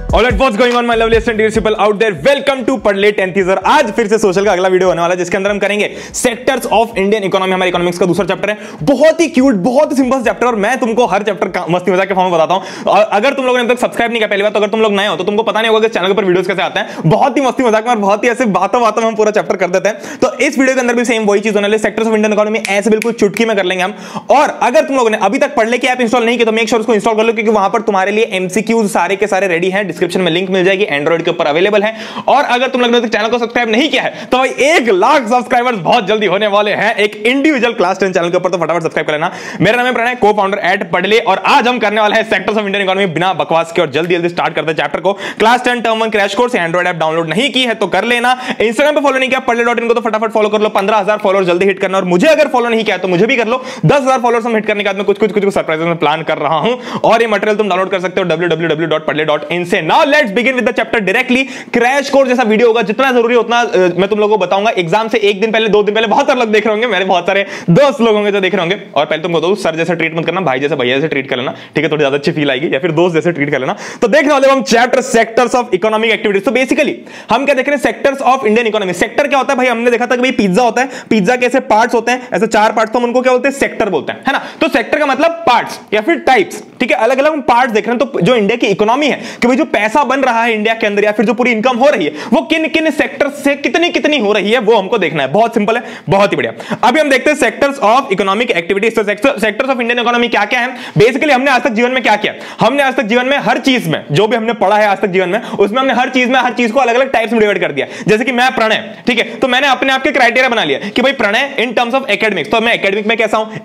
Alright, what's going on my lovely student people out there? Welcome to पढ़ले 10th teaser। आज फिर से social का अगला वीडियो होने वाला है जिसके अंदर हम करेंगे सेक्टर्स ऑफ इंडियन इकोनॉमी। हमारे इकोनॉमिक्स का दूसरा चैप्टर है, बहुत ही क्यूट, बहुत ही सिंपल चैप्टर और मैं तुमको हर चैप्टर मस्ती मजाक के फॉर्म में बताता हूं। और अगर तुम लोगों ने अब तक सब्सक्राइब नहीं किया पहली बार, तो अगर तुम लोग नए हो तो तुमको पता नहीं होगा कि चैनल पर वीडियोस कैसे आते हैं। बहुत ही मस्ती मजाक में और बहुत ही ऐसे बातों बातों में हम पूरा चैप्टर कर देते हैं। तो इस वीडियो के अंदर भी सेम वही चीज होने वाली है, सेक्टर्स ऑफ इंडियन इकोनॉमी ऐसे बिल्कुल चुटकी में कर लेंगे हम। और अगर तुम लोगों ने अभी तक पढ़ले की ऐप इंस्टॉल नहीं की तो मेक श्योर उसको इंस्टॉल कर लो, क्योंकि वहां पर तुम्हारे लिए एमसीक्यूज सारे के सारे रेडी हैं। डिस्क्रिप्शन में लिंक मिल जाएगी, एंड्रॉइड के ऊपर अवेलेबल है। और अगर तुम लोगों ने चैनल को सब्सक्राइब नहीं किया है तो भाई 1 लाख सब्सक्राइबर्स बहुत जल्दी होने वाले हैं एक इंडिविजुअल क्लास 10 चैनल के ऊपर, तो फटाफट सब्सक्राइब कर लेना। मेरा नाम है प्रणय, को फाउंडर एट पढ़ले, और आज हम करने वाले हैं सेक्टर्स ऑफ इंडियन इकोनॉमी बिना बकवास के। और जल्दी जल्दी स्टार्ट करते हैं चैप्टर को। Class 10 term 1 crash course Android app download नहीं की है तो कर लेना। इंस्टाग्राम पे फॉलो नहीं किया पढ़ले.in को तो फटाफट फॉलो कर लो। 15,000 फॉलोअर जल्दी हिट करना, और मुझे अगर फॉलो नहीं किया तो मुझे भी कर लो। 10,000 फॉलोअर्स हम हिट करने के बाद में कुछ सरप्राइजेस में प्लान कर रहा हूं, और ये मटेरियल तुम डाउनलोड कर सकते हो www.padle.in से। Now let's begin with the chapter directly. Crash course जैसा वीडियो होगा, जितना जरूरी उतना मैं तुम लोगों को बताऊंगा। एग्जाम से एक दिन पहले 2 दिन पहले बहुत सारे लोग देख रहे होंगे, मेरे बहुत सारे दोस्त लोग होंगे जो देख रहे होंगे। और पहले तुमको तो सर जैसे ट्रीट मत करना, भाई जैसे भैया जैसे ट्रीट कर लेना, ठीक है? थोड़ी ज्यादा अच्छी फील आएगी, या फिर दोस्त जैसे ट्रीट कर लेना। तो देखने वाले हम chapter sectors of economic activities. तो बेसिकली हम क्या देख रहे हैं, sectors of Indian economy. Sector क्या होता है भाई? हमने देखा था कि भाई पिज्जा होता है, पिज्जा के ऐसे पार्ट्स होते हैं, ऐसे 4 पार्ट्स, तो हम उनको क्या बोलते हैं? सेक्टर बोलते हैं, है ना? तो सेक्टर का मतलब पार्ट्स या फिर टाइप्स, ठीक है? अलग अलग हम पार्ट्स देख रहे हैं। तो जो इंडिया की इकोनॉमी है, कि भाई जो पैसा बन रहा है इंडिया के अंदर, या फिर जो पूरी इनकम हो रही है, वो किन किन सेक्टर से कितनी हो रही है, वो हमको देखना है। बहुत सिंपल है, बहुत ही बढ़िया। अभी हम देखते हैं सेक्टर्स ऑफ इकोनॉमिक एक्टिविटीज। तो सेक्टर्स ऑफ इंडियन इकोनॉमी क्या क्या है? बेसिकली हमने आज तक जीवन में क्या किया? हमने आज तक जीवन में हर चीज में, जो भी हमने पढ़ा है आज तक जीवन में, उसमें हमने हर चीज को अलग अलग टाइप्स में डिवाइड कर दिया। जैसे कि मैं प्रणय, ठीक है? तो मैंने अपने आप के क्राइटेरिया बना लिया कि भाई Pranay in terms of academics, तो मैं एकेडमिक में कैसा हूं?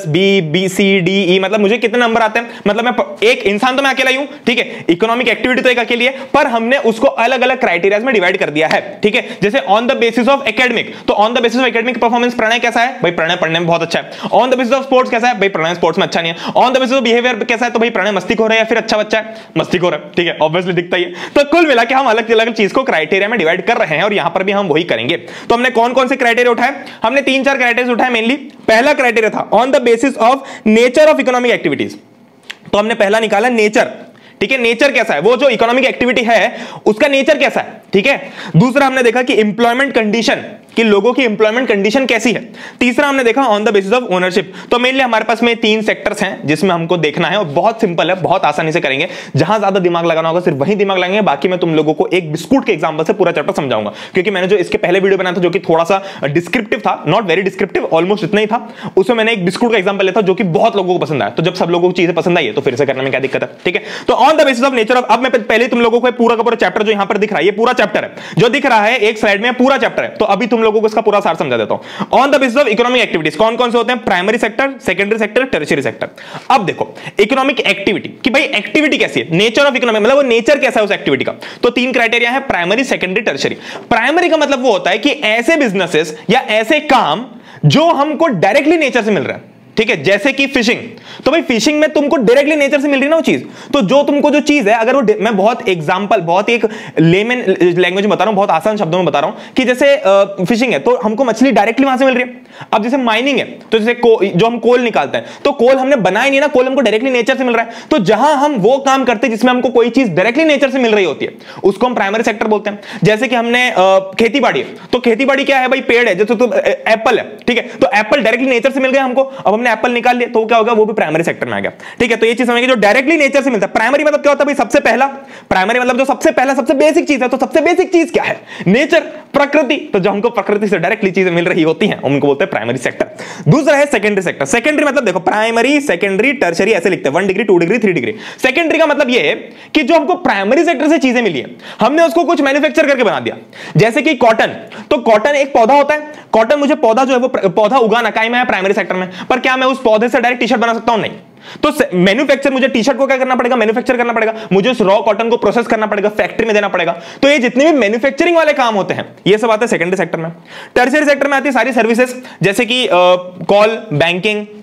A+B C D E, मतलब मुझे कितने नंबर आते हैं? मतलब मैं एक इंसान तो मैं अकेला ही हूं, ठीक है? इकोनॉमिक एक्टिविटी तो एक अकेली है, पर हमने उसको अलग अलग क्राइटेरिया में डिवाइड कर दिया है, ठीक है? जैसे on the basis of academic, तो on the basis of academic performance Pranay कैसा है? भाई प्रणय पढ़ने में बहुत अच्छा है। On the basis of sports कैसा है? भाई प्रणय स्पोर्ट्स में अच्छा नहीं है। On the basis of behaviour कैसा है? तो भाई प्रणय मस्तीखोर है या फिर अच्छा बच्चा है? मस्तीखोर है, ठीक है? ऑब्वियसली दिखता ही है। तो कुल मिला के हम अलग अलग चीज को क्राइटेरिया में डिवाइड कर रहे हैं, और यहां पर भी हम वही करेंगे। तो हमने कौन कौन से क्राइटेरिया उठाए? हमने 3-4 क्राइटेरिया उठाए मेनली। पहला क्राइटेरिया था on the basis of nature of economic activities. तो हमने पहला निकाला नेचर, ठीक है? नेचर कैसा है, वो जो इकोनॉमिक एक्टिविटी है उसका नेचर कैसा है, ठीक है? दूसरा हमने देखा कि एम्प्लॉयमेंट कंडीशन, कि लोगों की एम्प्लॉयमेंट कंडीशन कैसी है। तीसरा हमने देखा on the basis of ownership. तो मेनली हमारे पास में 3 सेक्टर्स हैं जिसमें हमको देखना है, और बहुत सिंपल है, बहुत आसानी से करेंगे। जहां ज्यादा दिमाग लगाना होगा सिर्फ वही दिमाग लगाएंगे, बाकी मैं तुम लोगों को एक बिस्कुट के एग्जांपल से पूरा चैप्टर समझाऊंगा। क्योंकि मैंने जो इसके पहले वीडियो बनाया था जो कि थोड़ा सा डिस्क्रिप्टिव था, नॉट वेरी डिस्क्रिप्टिव, ऑलमोस्ट इतना ही था, उसमें मैंने एक बिस्कुट का एग्जांपल लिया था जो कि बहुत लोगों को पसंद आया। तो जब सब लोगों को चीजें पसंद आई है तो फिर से करने में क्या दिक्कत है, ठीक है? तो on the basis of nature of, अब मैं पहले तुम लोगों को पूरा का पूरा चैप्टर जो यहां पर दिख रहा है, ये पूरा चैप्टर है जो दिख रहा है एक स्लाइड में, पूरा चैप्टर है। तो अभी तुम लोगों को इसका पूरा सार समझा देता हूं। On the basis of economic activities कौन कौन से होते हैं? Primary sector, secondary sector, tertiary sector. अब देखो इकोनॉमिक एक्टिविटी, कि भाई एक्टिविटी कैसी है, नेचर ऑफ इकोनॉमी, मतलब वो नेचर कैसा है उस एक्टिविटी का। तो 3 क्राइटेरिया है, प्राइमरी, सेकेंडरी, टर्शियरी। प्राइमरी का मतलब वो होता है कि ऐसे बिजनेसेस या ऐसे काम जो हमको डायरेक्टली नेचर से मिल रहा है, ठीक है? जैसे कि फिशिंग, तो भाई फिशिंग में तुमको डायरेक्टली नेचर से मिल रही है ना वो चीज। तो जो तुमको जो चीज है, अगर वो, मैं बहुत एग्जांपल, बहुत एक लेमन लैंग्वेज में बता रहा हूं, बहुत आसान शब्दों में बता रहा हूं, कि जैसे फिशिंग है तो हमको मछली डायरेक्टली वहां से मिल रही है। अब जैसे माइनिंग है, तो जैसे जो हम कोल निकालते हैं, तो कोल हमने बनाया नहीं ना, कोल हमको डायरेक्टली नेचर से मिल रहा है। तो जहां हम वो काम करते हैं जिसमें हमको कोई चीज डायरेक्टली नेचर से मिल रही होती है, उसको हम प्राइमरी सेक्टर बोलते हैं। जैसे कि हमने खेती बाड़ी है, तो खेती बाड़ी क्या है भाई? पेड़ है, जैसे तो एप्पल है, ठीक है? तो एप्पल डायरेक्टली नेचर से मिल गया हमको, अब हमने एप्पल निकाल लिया, तो क्या होगा? वो भी प्राइमरी सेक्टर में आ गया, ठीक है? तो ये चीज समझिए, जो डायरेक्टली नेचर से मिलता है। प्राइमरी मतलब क्या होता है भाई? सबसे पहला, प्राइमरी मतलब जो सबसे पहला, सबसे बेसिक चीज है। तो सबसे बेसिक चीज क्या है? नेचर, प्रकृति। तो जो हमको प्रकृति से डायरेक्टली चीजें मिल रही होती हैं उनको बोलते हैं प्राइमरी सेक्टर। दूसरा है सेकेंडरी सेक्टर। सेकेंडरी मतलब देखो, प्राइमरी, सेकेंडरी, टर्शियरी ऐसे लिखते हैं, 1 डिग्री, 2 डिग्री, 3 डिग्री। सेकेंडरी का मतलब ये है कि जो हमको प्राइमरी सेक्टर से चीजें मिली है, हमने उसको कुछ मैन्युफैक्चर करके बना दिया। जैसे कि कॉटन, तो कॉटन एक पौधा होता है। कॉटन, मुझे पौधा जो है वो पौधा उगाना काय में है प्राइमरी सेक्टर में, पर क्या मैं उस पौधे से डायरेक्ट टी शर्ट बना सकता हूं? नहीं। तो मैन्युफैक्चर, मुझे टी शर्ट को क्या करना पड़ेगा? मैन्युफैक्चर करना पड़ेगा, मुझे उस रॉ कॉटन को प्रोसेस करना पड़ेगा, फैक्ट्री में देना पड़ेगा। तो ये जितने भी मैन्युफैक्चरिंग वाले काम होते हैं ये सब आते हैं सेकेंडरी सेक्टर में। टर्शियरी सेक्टर में आती है सारी सर्विसेज, जैसे कि कॉल, बैंकिंग,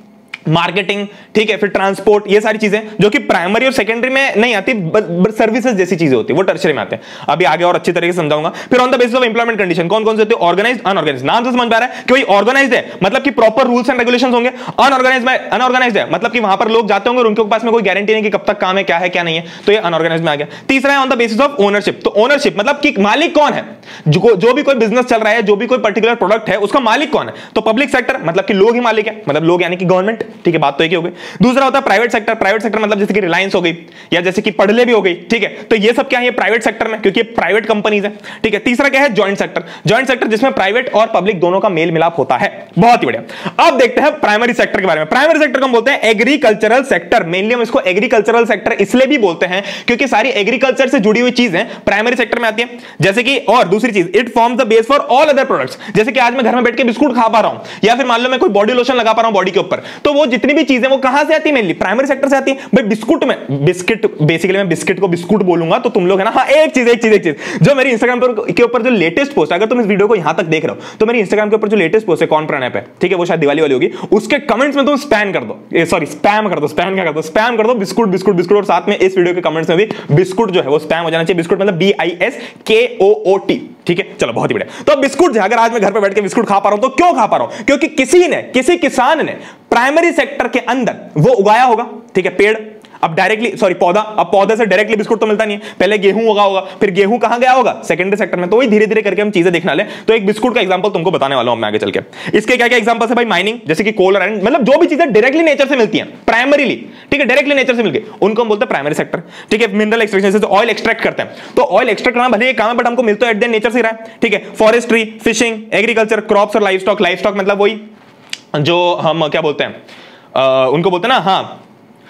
मार्केटिंग, ठीक है, फिर ट्रांसपोर्ट, ये सारी चीजें जो कि प्राइमरी और सेकेंडरी में नहीं आती, सर्विसेज जैसी चीजें होती है वो टर्शियरी में आते हैं। अभी आगे और अच्छी तरीके से समझाऊंगा। फिर on the basis of employment condition कौन कौन से होते हैं, ऑर्गेनाइज्ड, अनऑर्गेनाइज्ड। नाम से समझ पा रहा है कि भाई ऑर्गेनाइज्ड है मतलब कि प्रॉपर रूल्स एंड रेगुलेशंस होंगे, अनऑर्गेनाइज्ड है मतलब कि वहां पर लोग जाते होंगे और उनके पास में कोई गारंटी नहीं कि कब तक काम है, क्या है क्या नहीं है, तो ये अनऑर्गेनाइज्ड में आ गया। तीसरा है on the basis of ownership. तो ओनरशिप मतलब कि मालिक कौन है, जो भी कोई बिजनेस चल रहा है, जो भी कोई पर्टिकुलर प्रोडक्ट है, उसका मालिक कौन है। तो पब्लिक सेक्टर मतलब कि लोग ही मालिक है, मतलब लोग यानी कि गवर्नमेंट, ठीक है, बात तो एक ही हो गई। दूसरा होता है प्राइवेट सेक्टर। प्राइवेट सेक्टर मतलब जैसे कि रिलायंस हो गई या जैसे कि पढ़ले भी हो गई, ठीक है, तो ये सब क्या है, प्राइवेट सेक्टर में, क्योंकि प्राइवेट कंपनीज है, ठीक है। तीसरा क्या है, जॉइंट सेक्टर। जॉइंट सेक्टर जिसमें प्राइवेट और पब्लिक दोनों का मेल मिलाप होता है। बहुत ही बढ़िया। अब देखते हैं प्राइमरी सेक्टर के बारे में। प्राइमरी सेक्टर को हम बोलते हैं एग्रीकल्चरल सेक्टर। मेनली हम इसको एग्रीकल्चरल सेक्टर इसलिए भी बोलते हैं क्योंकि सारी एग्रीकल्चर से जुड़ी हुई चीजें प्राइमरी सेक्टर में आती है। जैसे कि और दूसरी चीज, it forms the base for all other products. जैसे कि आज मैं घर में बैठ के बिस्कुट खा पा रहा हूं या फिर मान लो मैं कोई बॉडी लोशन लगा पा रहा हूं बॉडी के ऊपर, तो वो जितनी भी चीजें वो कहां से आती है, मेनली प्राइमरी सेक्टर से आती है। भाई बिस्कुट में, बिस्किट बेसिकली मैं बिस्किट को बिस्कुट बोलूंगा तो तुम लोग है ना, हाँ एक चीज जो मेरी इंस्टाग्राम के ऊपर जो लेटेस्ट पोस्ट, अगर तुम इस वीडियो को यहां तक देख रहे हो तो मेरी इंस्टाग्राम के ऊपर जो लेटेस्ट पोस्ट है कौन प्रणय पे, ठीक है, वो शायद दिवाली वाली होगी, उसके कमेंट्स में तुम स्पैम कर दो, सॉरी स्पैम कर दो, स्पैम क्या कर दो, स्पैम कर दो बिस्कुट बिस्कुट बिस्कुट, और साथ में इस वीडियो के कमेंट्स में भी बिस्कुट जो है वो स्पैम हो जाना चाहिए। बिस्कुट मतलब BISKOOT, ठीक है। चलो बहुत ही बढ़िया। तो बिस्कुट जो अगर आज मैं घर पे बैठ के बिस्कुट खा पा रहा हूं तो क्यों खा पा रहा हूं, क्योंकि किसी किसान ने प्राइमरी सेक्टर के अंदर वो उगाया होगा, ठीक है, पेड़। अब डायरेक्टली सॉरी पौधा, अब पौधे से डायरेक्टली बिस्कुट तो मिलता नहीं है, पहले गेहूं उगा होगा, फिर गेहूं कहां गया होगा, सेकेंडरी सेक्टर में। तो वही धीरे धीरे करके हम चीजें देखना ले। तो एक बिस्कुट का एग्जांपल तुमको बताने वाला हूं मैं आगे चल के। इसके क्या क्या एग्जांपल्स है भाई, माइनिंग जैसे कि कोल और आयरन, मतलब जो भी चीजें डायरेक्टली नेचर से मिलती हैं प्राइमरीली, ठीक है, डायरेक्टली नेचर से मिलती है, उनको हम बोलते हैं प्राइमरी सेक्टर, ठीक है। मिनरल एक्सट्रैक्शन, जैसे ऑयल एक्सट्रैक्ट करते हैं, तो ऑयल एक्सट्रैक्ट करना भले एक काम है बट हमको मिलता है एट द नेचर से रहा है, ठीक है। फॉरेस्ट्री, फिशिंग, एग्रीकल्चर, क्रॉप्स और लाइवस्टॉक। लाइवस्टॉक मतलब वही जो हम क्या बोलते हैं, उनको बोलते हैं ना, हाँ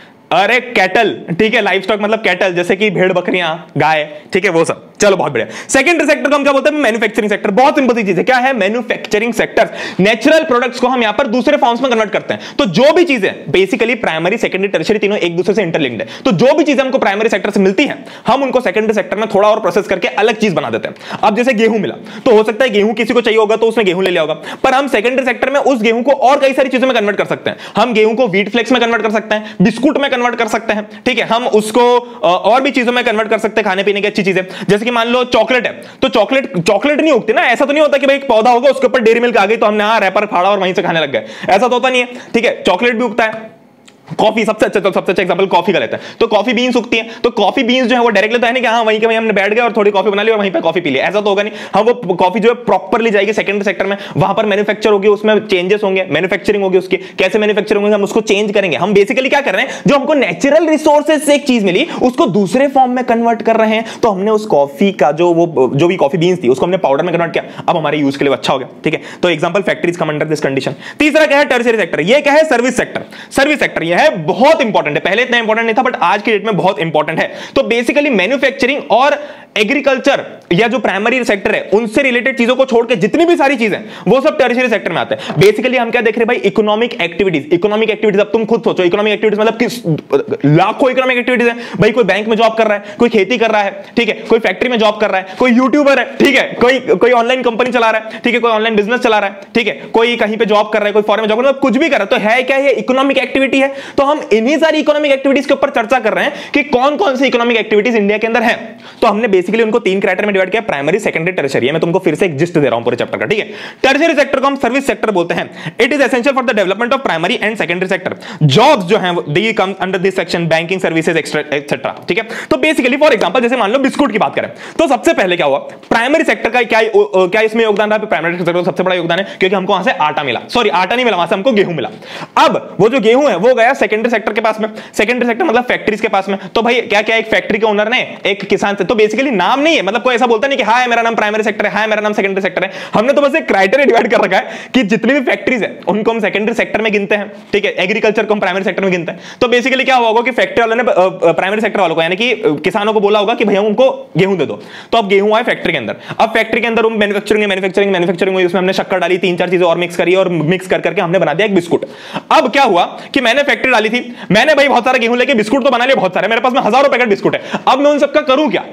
अरे कैटल, ठीक है, लाइव स्टॉक मतलब कैटल, जैसे कि भेड़ बकरियां गाय, ठीक है, वो सब। चलो बहुत बढ़िया। सेकेंडरी सेक्टर को हम क्या बोलते हैं, मैन्युफैक्चरिंग सेक्टर। बहुत सिंपल सी चीज है, क्या है मैन्युफैक्चरिंग सेक्टर। नेचुरल प्रोडक्ट्स को हम यहां पर दूसरे फॉर्म्स में कन्वर्ट करते हैं। तो जो भी चीजें बेसिकली प्राइमरी सेकेंडरी टर्शियरी तीनों एक दूसरे से इंटरलिंक्ड है, तो जो भी चीजें हमको प्राइमरी सेक्टर से मिलती है हम उनको सेकेंडरी सेक्टर में थोड़ा और प्रोसेस करके अलग चीज बना देते हैं। अब जैसे गेहूं मिला तो हो सकता है गेहूं किसी को चाहिए होगा तो उसने गेहूं ले लिया होगा, पर हम सेकेंडरी सेक्टर में उस गेहूं को और कई सारी चीजों में कन्वर्ट कर सकते हैं। हम गेहूं को व्हीट फ्लेक्स में कन्वर्ट कर सकते हैं, बिस्कुट में कन्वर्ट कर सकते हैं, ठीक है, हम उसको और भी चीजों में कन्वर्ट कर सकते हैं, खाने पीने की अच्छी चीजें। जैसे कि मान लो चॉकलेट है, तो चॉकलेट नहीं उगती ना, ऐसा तो नहीं होता कि भाई एक पौधा होगा उसके ऊपर डेयरी मिल्क आ गई तो हमने रैपर फाड़ा और वहीं से खाने लग गए, ऐसा तो होता नहीं है, ठीक है। चॉकलेट भी उगता है। कॉफी सबसे अच्छा एग्जांपल कॉफी का लेते हैं, तो कॉफी बीन्स उगती हैं, तो कॉफी बीन्स जो है वो डायरेक्टली तो है नहीं कि हाँ वहीं के वहीं हमने बैठ गए और थोड़ी कॉफी बना ली और वहीं पे कॉफी पी ली, ऐसा तो होगा नहीं। हाँ वो कॉफी जो है प्रॉपरली जाएगी सेकेंडरी सेक्टर में, वहां पर मैन्युफैक्चर होगी, उसमें चेंजेस होंगे, मैन्युफैक्चरिंग होगी उसकी, कैसे मैन्युफैक्चरिंग होगी हम उसको चेंज करेंगे। हम बेसिकली क्या कर रहे हैं, जो हमको नेचुरल रिसोर्सेज से एक चीज मिली उसको दूसरे फॉर्म में कन्वर्ट कर रहे हैं। तो हमने उस कॉफी का जो भी कॉफी बीन्स थी उसको हमने पाउडर में कन्वर्ट किया, अब हमारे यूज के लिए अच्छा हो गया, ठीक है। तो example factories come under this condition. तीसरा क्या है, टर्शियरी सेक्टर। ये क्या है, सर्विस सेक्टर। सर्विस सेक्टर ये है बहुत इंपॉर्टेंट है, पहले इतना इंपॉर्टेंट नहीं था बट आज की डेट में बहुत इंपॉर्टेंट है। तो बेसिकली मैन्युफैक्चरिंग और एग्रीकल्चर या जो प्राइमरी सेक्टर है उनसे रिलेटेड चीजों को छोड़ के जितनी भी सारी चीजें वो सब टर्शियरी सेक्टर में आते हैं। बेसिकली हम क्या देख रहे हैं भाई, इकोनॉमिक एक्टिविटीज। इकोनॉमिक एक्टिविटीज अब तुम खुद सोचो, इकोनॉमिक एक्टिविटीज मतलब किस लाखों इकोनॉमिक एक्टिविटीज है भाई। कोई बैंक में जॉब कर रहा है, कोई खेती कर रहा है, ठीक है, कोई फैक्ट्री में जॉब कर रहा है, कोई यूट्यूबर है, ठीक है, कोई ऑनलाइन कंपनी चला रहा है, ठीक है, कोई ऑनलाइन बिजनेस चला रहा है, ठीक है, कोई कहीं पे जॉब कर रहा है, कोई फॉरेन में जॉब कर रहा है, कुछ भी कर रहा है, तो है क्या, ये इकोनॉमिक एक्टिविटी है। तो हम इन्हीं सारी इकोनॉमिक एक्टिविटीज के ऊपर चर्चा कर रहे हैं कि कौन कौन सी इकोनॉमिक एक्टिविटीज इंडिया के अंदर है। तो हमने बेसिकली उनको 3 क्राइटेरिया में डिवाइड किया, प्राइमरी, सेकेंडरी, टर्शियरी। मैं तुमको फिर से एक जिस्ट दे रहा हूं पूरे चैप्टर का, ठीक है। टर्शियरी सेक्टर को हम सर्विस सेक्टर बोलते हैं। It is essential for the development of primary and secondary sector. Jobs जो हैं they come under this section, banking services etcetera, ठीक है। तो बेसिकली फॉर एग्जांपल जैसे मान लो बिस्कुट की बात करें तो सबसे पहले क्या हुआ, प्राइमरी सेक्टर का क्या इसमें योगदान रहा, प्राइमरी सेक्टर का सबसे बड़ा योगदान है क्योंकि हमको वहां से आटा मिला, सॉरी आटा नहीं मिला, वहां से हमको गेहूं मिला। अब वो जो गेहूं है वो गया सेकेंडरी सेक्टर के पास में, सेकेंडरी सेक्टर मतलब फैक्ट्रीज के पास में। तो भाई क्या क्या, एक फैक्ट्री के ओनर ने एक किसान से, तो बेसिकली नाम नहीं है, मतलब कोई ऐसा बोलता नहीं कि हां मेरा नाम प्राइमरी सेक्टर है, हां मेरा नाम सेकेंडरी सेक्टर है। हमने तो बस एक क्राइटेरिया डिवाइड कर रखा है कि जितनी भी फैक्ट्रीज है उनको हम सेकेंडरी सेक्टर में गिनते हैं, ठीक है, एग्रीकल्चर को हम प्राइमरी सेक्टर में गिनते हैं। तो बेसिकली क्या हुआ होगा कि फैक्ट्री वालों ने प्राइमरी सेक्टर वालों को यानी कि किसानों को बोला होगा कि भैया उनको गेहूं दे दो, तो अब गेहूं आए फैक्ट्री के अंदर। अब फैक्ट्री के अंदर मैन्युफैक्चरिंग हुई, उसमें हमने शक्कर डाली, 3-4 चीजें और मिक्स करी और मिक्स करके हमने बना दिया एक बिस्कुट। अब क्या हुआ कि मैंने फैक्ट्री डाली थी, मैंने भाई बहुत सारा गेहूं लेके बिस्कुट तो बना लिया बहुत सारे, मेरे पास में हजारों पैकेट बिस्कुट है। अब मैं उन सबका करूं क्या मैं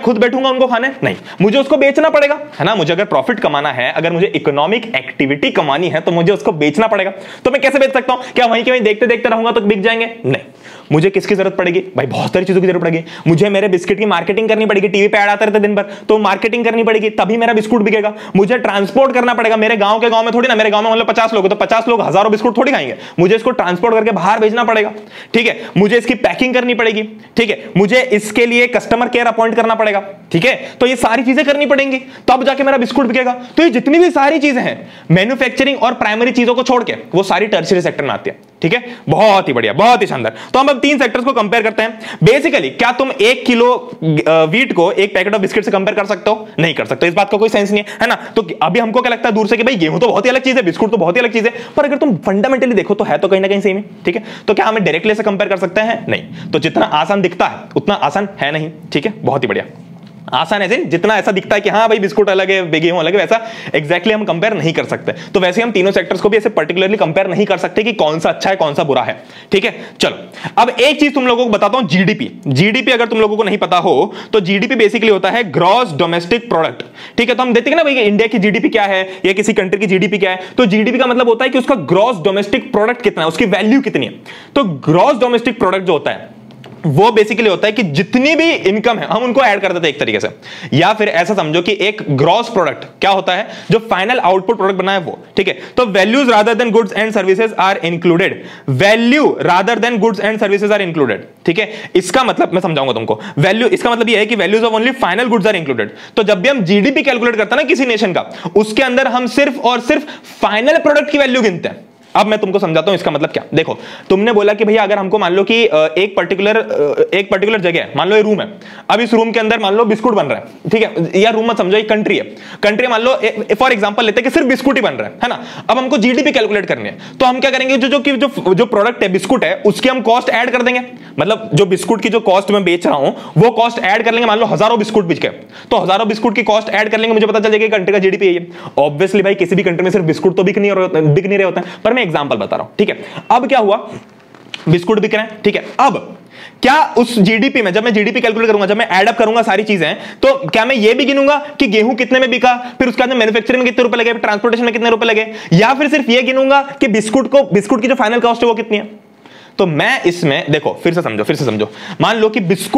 खुद बैठूंगा उनको खाने? नहीं, मुझे उसको बेचना पड़ेगा, है ना। मुझे अगर प्रॉफिट कमाना है, अगर मुझे इकोनॉमिक एक्टिविटी कमानी है, तो मुझे उसको बेचना पड़ेगा। तो मैं कैसे बेच सकता हूं? क्या वहीं के वहीं देखते देखते रहूंगा तो बिक जाएंगे? नहीं, मुझे किसकी जरूरत पड़ेगी भाई? बहुत सारी चीजों की जरूरत पड़ेगी। मुझे मेरे बिस्किट की मार्केटिंग करनी पड़ेगी, टीवी पे ऐड आते रहते दिन भर, तो मार्केटिंग करनी पड़ेगी, तभी मेरा बिस्कुट बिकेगा। मुझे ट्रांसपोर्ट करना पड़ेगा, मेरे गांव के गांव में थोड़ी ना, मेरे गांव में मतलब 50 लोग, तो 50 लोग हजारों बिस्कुट थोड़ी खाएंगे, मुझे इसको ट्रांसपोर्ट करके बाहर भेजना पड़ेगा, ठीक है। मुझे इसकी पैकिंग करनी पड़ेगी, ठीक है। मुझे इसके लिए कस्टमर केयर अपॉइंट करना पड़ेगा, ठीक है। तो ये सारी चीजें करनी पड़ेंगी, तब जाके मेरा बिस्कुट बिकेगा। तो ये जितनी भी सारी चीजें हैं, मैन्युफैक्चरिंग और प्राइमरी चीजों को छोड़ के, वो सारी टर्शियरी सेक्टर में आती है, ठीक है। बहुत ही बढ़िया, बहुत ही शानदार। तो हम अब 3 सेक्टर्स को कंपेयर करते हैं। बेसिकली क्या तुम 1 किलो व्हीट को 1 पैकेट ऑफ बिस्किट से कंपेयर कर सकते हो? नहीं कर सकते, इस बात का कोई सेंस नहीं है ना। तो अभी हमको क्या लगता है दूर से कि भाई गेहूं तो बहुत ही अलग चीज है, बिस्कुट तो बहुत ही अलग चीज है, पर अगर तुम फंडामेंटली देखो तो है तो कहीं ना कहीं सेम है, ठीक है। तो क्या हमें डायरेक्टली से कंपेयर कर सकते हैं? नहीं। तो जितना आसान दिखता है उतना आसान है नहीं, ठीक है। बहुत ही बढ़िया। आसान है जितना ऐसा दिखता है कि हाँ भाई बिस्कुट अलग है, गेहूं अलग है, वैसा एग्जैक्टली हम कंपेयर नहीं कर सकते। तो वैसे हम तीनों सेक्टर्स को भी ऐसे पर्टिकुलरली कंपेयर नहीं कर सकते कि कौन सा अच्छा है कौन सा बुरा है, ठीक है। चलो अब एक चीज तुम लोगों को बताता हूं, जीडीपी। जीडीपी अगर तुम लोगों को नहीं पता हो तो जीडीपी बेसिकली होता है ग्रॉस डोमेस्टिक प्रोडक्ट, ठीक है। तो हम देखते हैं ना भाई इंडिया की जीडीपी क्या है या किसी कंट्री की जीडीपी क्या है, तो जीडीपी का मतलब होता है कि उसका ग्रॉस डोमेस्टिक प्रोडक्ट कितना है, उसकी वैल्यू कितनी है। तो ग्रॉस डोमेस्टिक प्रोडक्ट जो होता है वो बेसिकली होता है कि जितनी भी इनकम है हम उनको ऐड कर देते हैं एक तरीके से, या फिर ऐसा समझो कि एक ग्रॉस प्रोडक्ट क्या होता है, जो फाइनल आउटपुट प्रोडक्ट बना है वो, ठीक है। तो values rather than goods and services are included, value rather than goods and services are included, ठीक है। इसका मतलब मैं समझाऊंगा तुमको। वैल्यू, इसका मतलब ये है कि values of only final goods are included. तो जब भी हम जीडीपी कैलकुलेट करते हैं ना किसी नेशन का, उसके अंदर हम सिर्फ और सिर्फ फाइनल प्रोडक्ट की वैल्यू गिनते हैं। अब मैं तुमको समझाता हूं इसका मतलब क्या। देखो, तुमने बोला कि भैया अगर हमको मान लो कि एक पर्टिकुलर जगह है, मान लो ये रूम है, अब इस रूम के अंदर मान लो बिस्कुट बन रहा है, ठीक है। या रूम मत समझो, एक कंट्री है, कंट्री मान लो फॉर एग्जांपल लेते हैं कि सिर्फ बिस्कुट ही बन रहा है ना। अब हमको जीडीपी कैलकुलेट करनी है, तो हम क्या करेंगे, जो प्रोडक्ट है बिस्कुट है उसकी हम कॉस्ट ऐड कर देंगे। मतलब जो बिस्कुट की जो कॉस्ट मैं बेच रहा हूं वो कॉस्ट ऐड कर लेंगे। मान लो हजारों बिस्कुट बिक गए, तो हजारों बिस्कुट की कॉस्ट ऐड कर लेंगे, मुझे पता चल जाएगा कंट्री का जीडीपी है। ऑब्वियसली भाई किसी भी कंट्री में सिर्फ बिस्कुट तो बिक नहीं रहे होते हैं, पर मैं एग्जांपल बता रहा हूं, ठीक है। अब क्या हुआ, बिस्कुट बिक रहे हैं, ठीक है। अब क्या उस जीडीपी में जब मैं जीडीपी कैलकुलेट करूंगा, जब मैं ऐड अप करूंगा सारी चीजें, तो क्या मैं ये भी गिनूंगा कि गेहूं कितने में बिका, फिर उसके बाद मैन्युफैक्चरिंग में कितने रुपए लगे, ट्रांसपोर्टेशन में कितने रुपए लगे, या फिर सिर्फ ये गिनूंगा कि बिस्कुट की जो फाइनल कॉस्ट है वो कितनी है? तो मैं इसमें देखो फिर से समझो, मान लो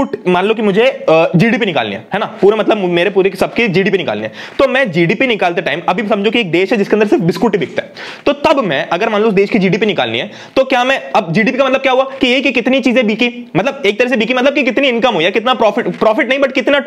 कि मुझे जीडीपी निकालनी है ना, पूरा मतलब मेरे पूरे सबकी जीडीपी निकालनी है। तो मैं जीडीपी निकालते टाइम, अभी समझो कि एक देश है जिसके अंदर सिर्फ बिस्कुट ही बिकता है, तो तब मैं अगर मान लो उस देश की जीडीपी निकालनी है, तो क्या मैं, अब जीडीपी का मतलब क्या हुआ कि ये कि कितनी चीजें बिकी, मतलब एक तरह से बिकी मतलब कि कितनी इनकम हुई, कितना प्रॉफिट नहीं बट कितना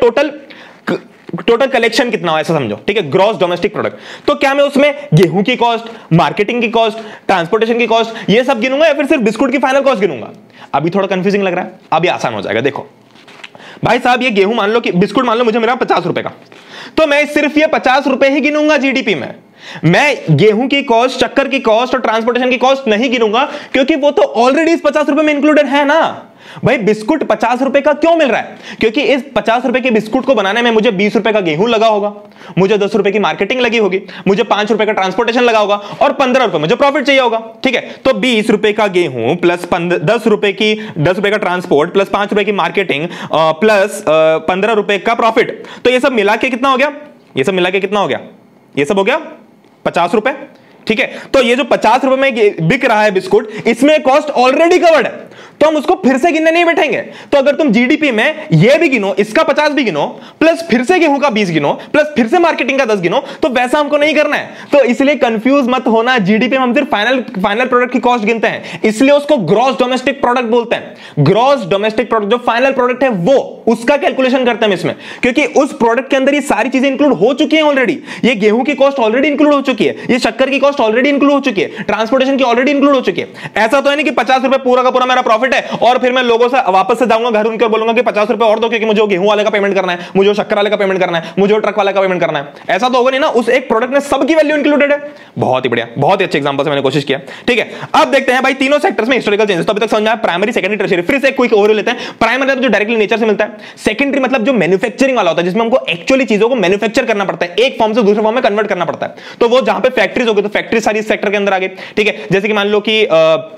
टोटल कलेक्शन कितना हो, ऐसा समझो, ठीक है। Gross domestic product. तो क्या मैं उसमें गेहूं की कॉस्ट, मार्केटिंग की कॉस्ट, ट्रांसपोर्टेशन की कॉस्ट, ये सब गिनूंगा या फिर सिर्फ बिस्कुट की फाइनल कॉस्ट गिनूंगा? अभी थोड़ा कंफ्यूजिंग लग रहा है, अभी आसान हो जाएगा। देखो भाई साहब, ये गेहूं मान लो कि बिस्कुट मान लो मुझे मिला 50 रुपए का, तो मैं सिर्फ ये 50 रुपए ही गिनूंगा जीडीपी में। मैं गेहूं की कॉस्ट, चक्कर की कॉस्ट और ट्रांसपोर्टेशन की कॉस्ट नहीं गिनूंगा, क्योंकि वो तो ऑलरेडी इस 50 रुपए में इंक्लूडेड है ना। भाई बिस्कुट 50 रुपए का क्यों मिल रहा है? क्योंकि इस 50 रुपए के बिस्कुट को बनाने में मुझे 20 रुपए का गेहूं लगा होगा, मुझे 10 रुपए की मार्केटिंग लगी होगी, मुझे 5 रुपए का ट्रांसपोर्टेशन लगा होगा और 15 रुपए मुझे प्रॉफिट चाहिए होगा, ठीक है। तो 20 रुपए का गेहूं प्लस 10 रुपए का ट्रांसपोर्ट प्लस 5 रुपए की मार्केटिंग प्लस 15 रुपए का प्रॉफिट, तो ये सब मिला के कितना हो गया? ये सब हो गया 50 रुपए, ठीक है। तो ये जो 50 रुपए में बिक रहा है बिस्कुट, इसमें कॉस्ट ऑलरेडी कवर्ड है, तो हम उसको फिर से गिनने नहीं बैठेंगे। तो अगर तुम जीडीपी में ये भी गिनो, इसका 50 भी गिनो, प्लस फिर से गेहूं का 20 गिनो, प्लस फिर से मार्केटिंग का 10 गिनो, तो वैसा हमको नहीं करना है। तो इसलिए कंफ्यूज मत होना, जीडीपी में हम सिर्फ फाइनल प्रोडक्ट की कॉस्ट गिनते हैं, इसलिए उसको ग्रॉस डोमेस्टिक प्रोडक्ट बोलते हैं। ग्रॉस डोमेस्टिक प्रोडक्ट जो फाइनल प्रोडक्ट है वो, उसका कैलकुलेशन करते हैं इसमें, क्योंकि उस प्रोडक्ट के अंदर ये सारी चीजें इंक्लूड हो चुकी हैं ऑलरेडी। ये गेहूं की कॉस्ट ऑलरेडी इंक्लूड हो चुकी है, ये शक्कर की कॉस्ट ऑलरेडी इंक्लूड हो चुकी है, ट्रांसपोर्टेशन की ऑलरेडी इंक्लूड हो चुकी है। ऐसा तो है नहीं कि 50 रुपए पूरा का पूरा मेरा प्रॉफिट है और फिर मैं लोगों से वापस से जाऊंगा घर उनके बोलूंगा कि 50 रुपए और दो, क्योंकि मुझे गेहूं वाले का पेमेंट करना है, मुझे शक्कर वाले का पेमेंट करना है, मुझे ट्रक वाले का पेमेंट करना है। ऐसा तो होगा नहीं ना, उस एक प्रोडक्ट में सबकी वैल्यू इंक्लूडेड है। बहुत ही बढ़िया, बहुत ही अच्छे एग्जांपल से मैंने कोशिश किया, ठीक है। अब देखते हैं भाई तीनों सेक्टर्स में हिस्टोरिकल चेंजेस। तो अभी तक समझ आया प्राइमरी, सेकेंडरी, टर्शियरी। फिर से क्विक ओवरव्यू लेते हैं। प्राइमरी मतलब जो डायरेक्टली नेचर से मिलता है, सेकेंडरी मतलब जो मैन्युफैक्चरिंग वाला होता है, जिसमें हमको एक्चुअली चीजों को मैन्युफैक्चर करना पड़ता है, एक फॉर्म से दूसरे फॉर्म में कन्वर्ट करना पड़ता है। तो वो जहां पे फैक्ट्रीज हो गई, तो फैक्ट्री सारी सेक्टर के अंदर आ गई, ठीक है। जैसे कि मान लो कि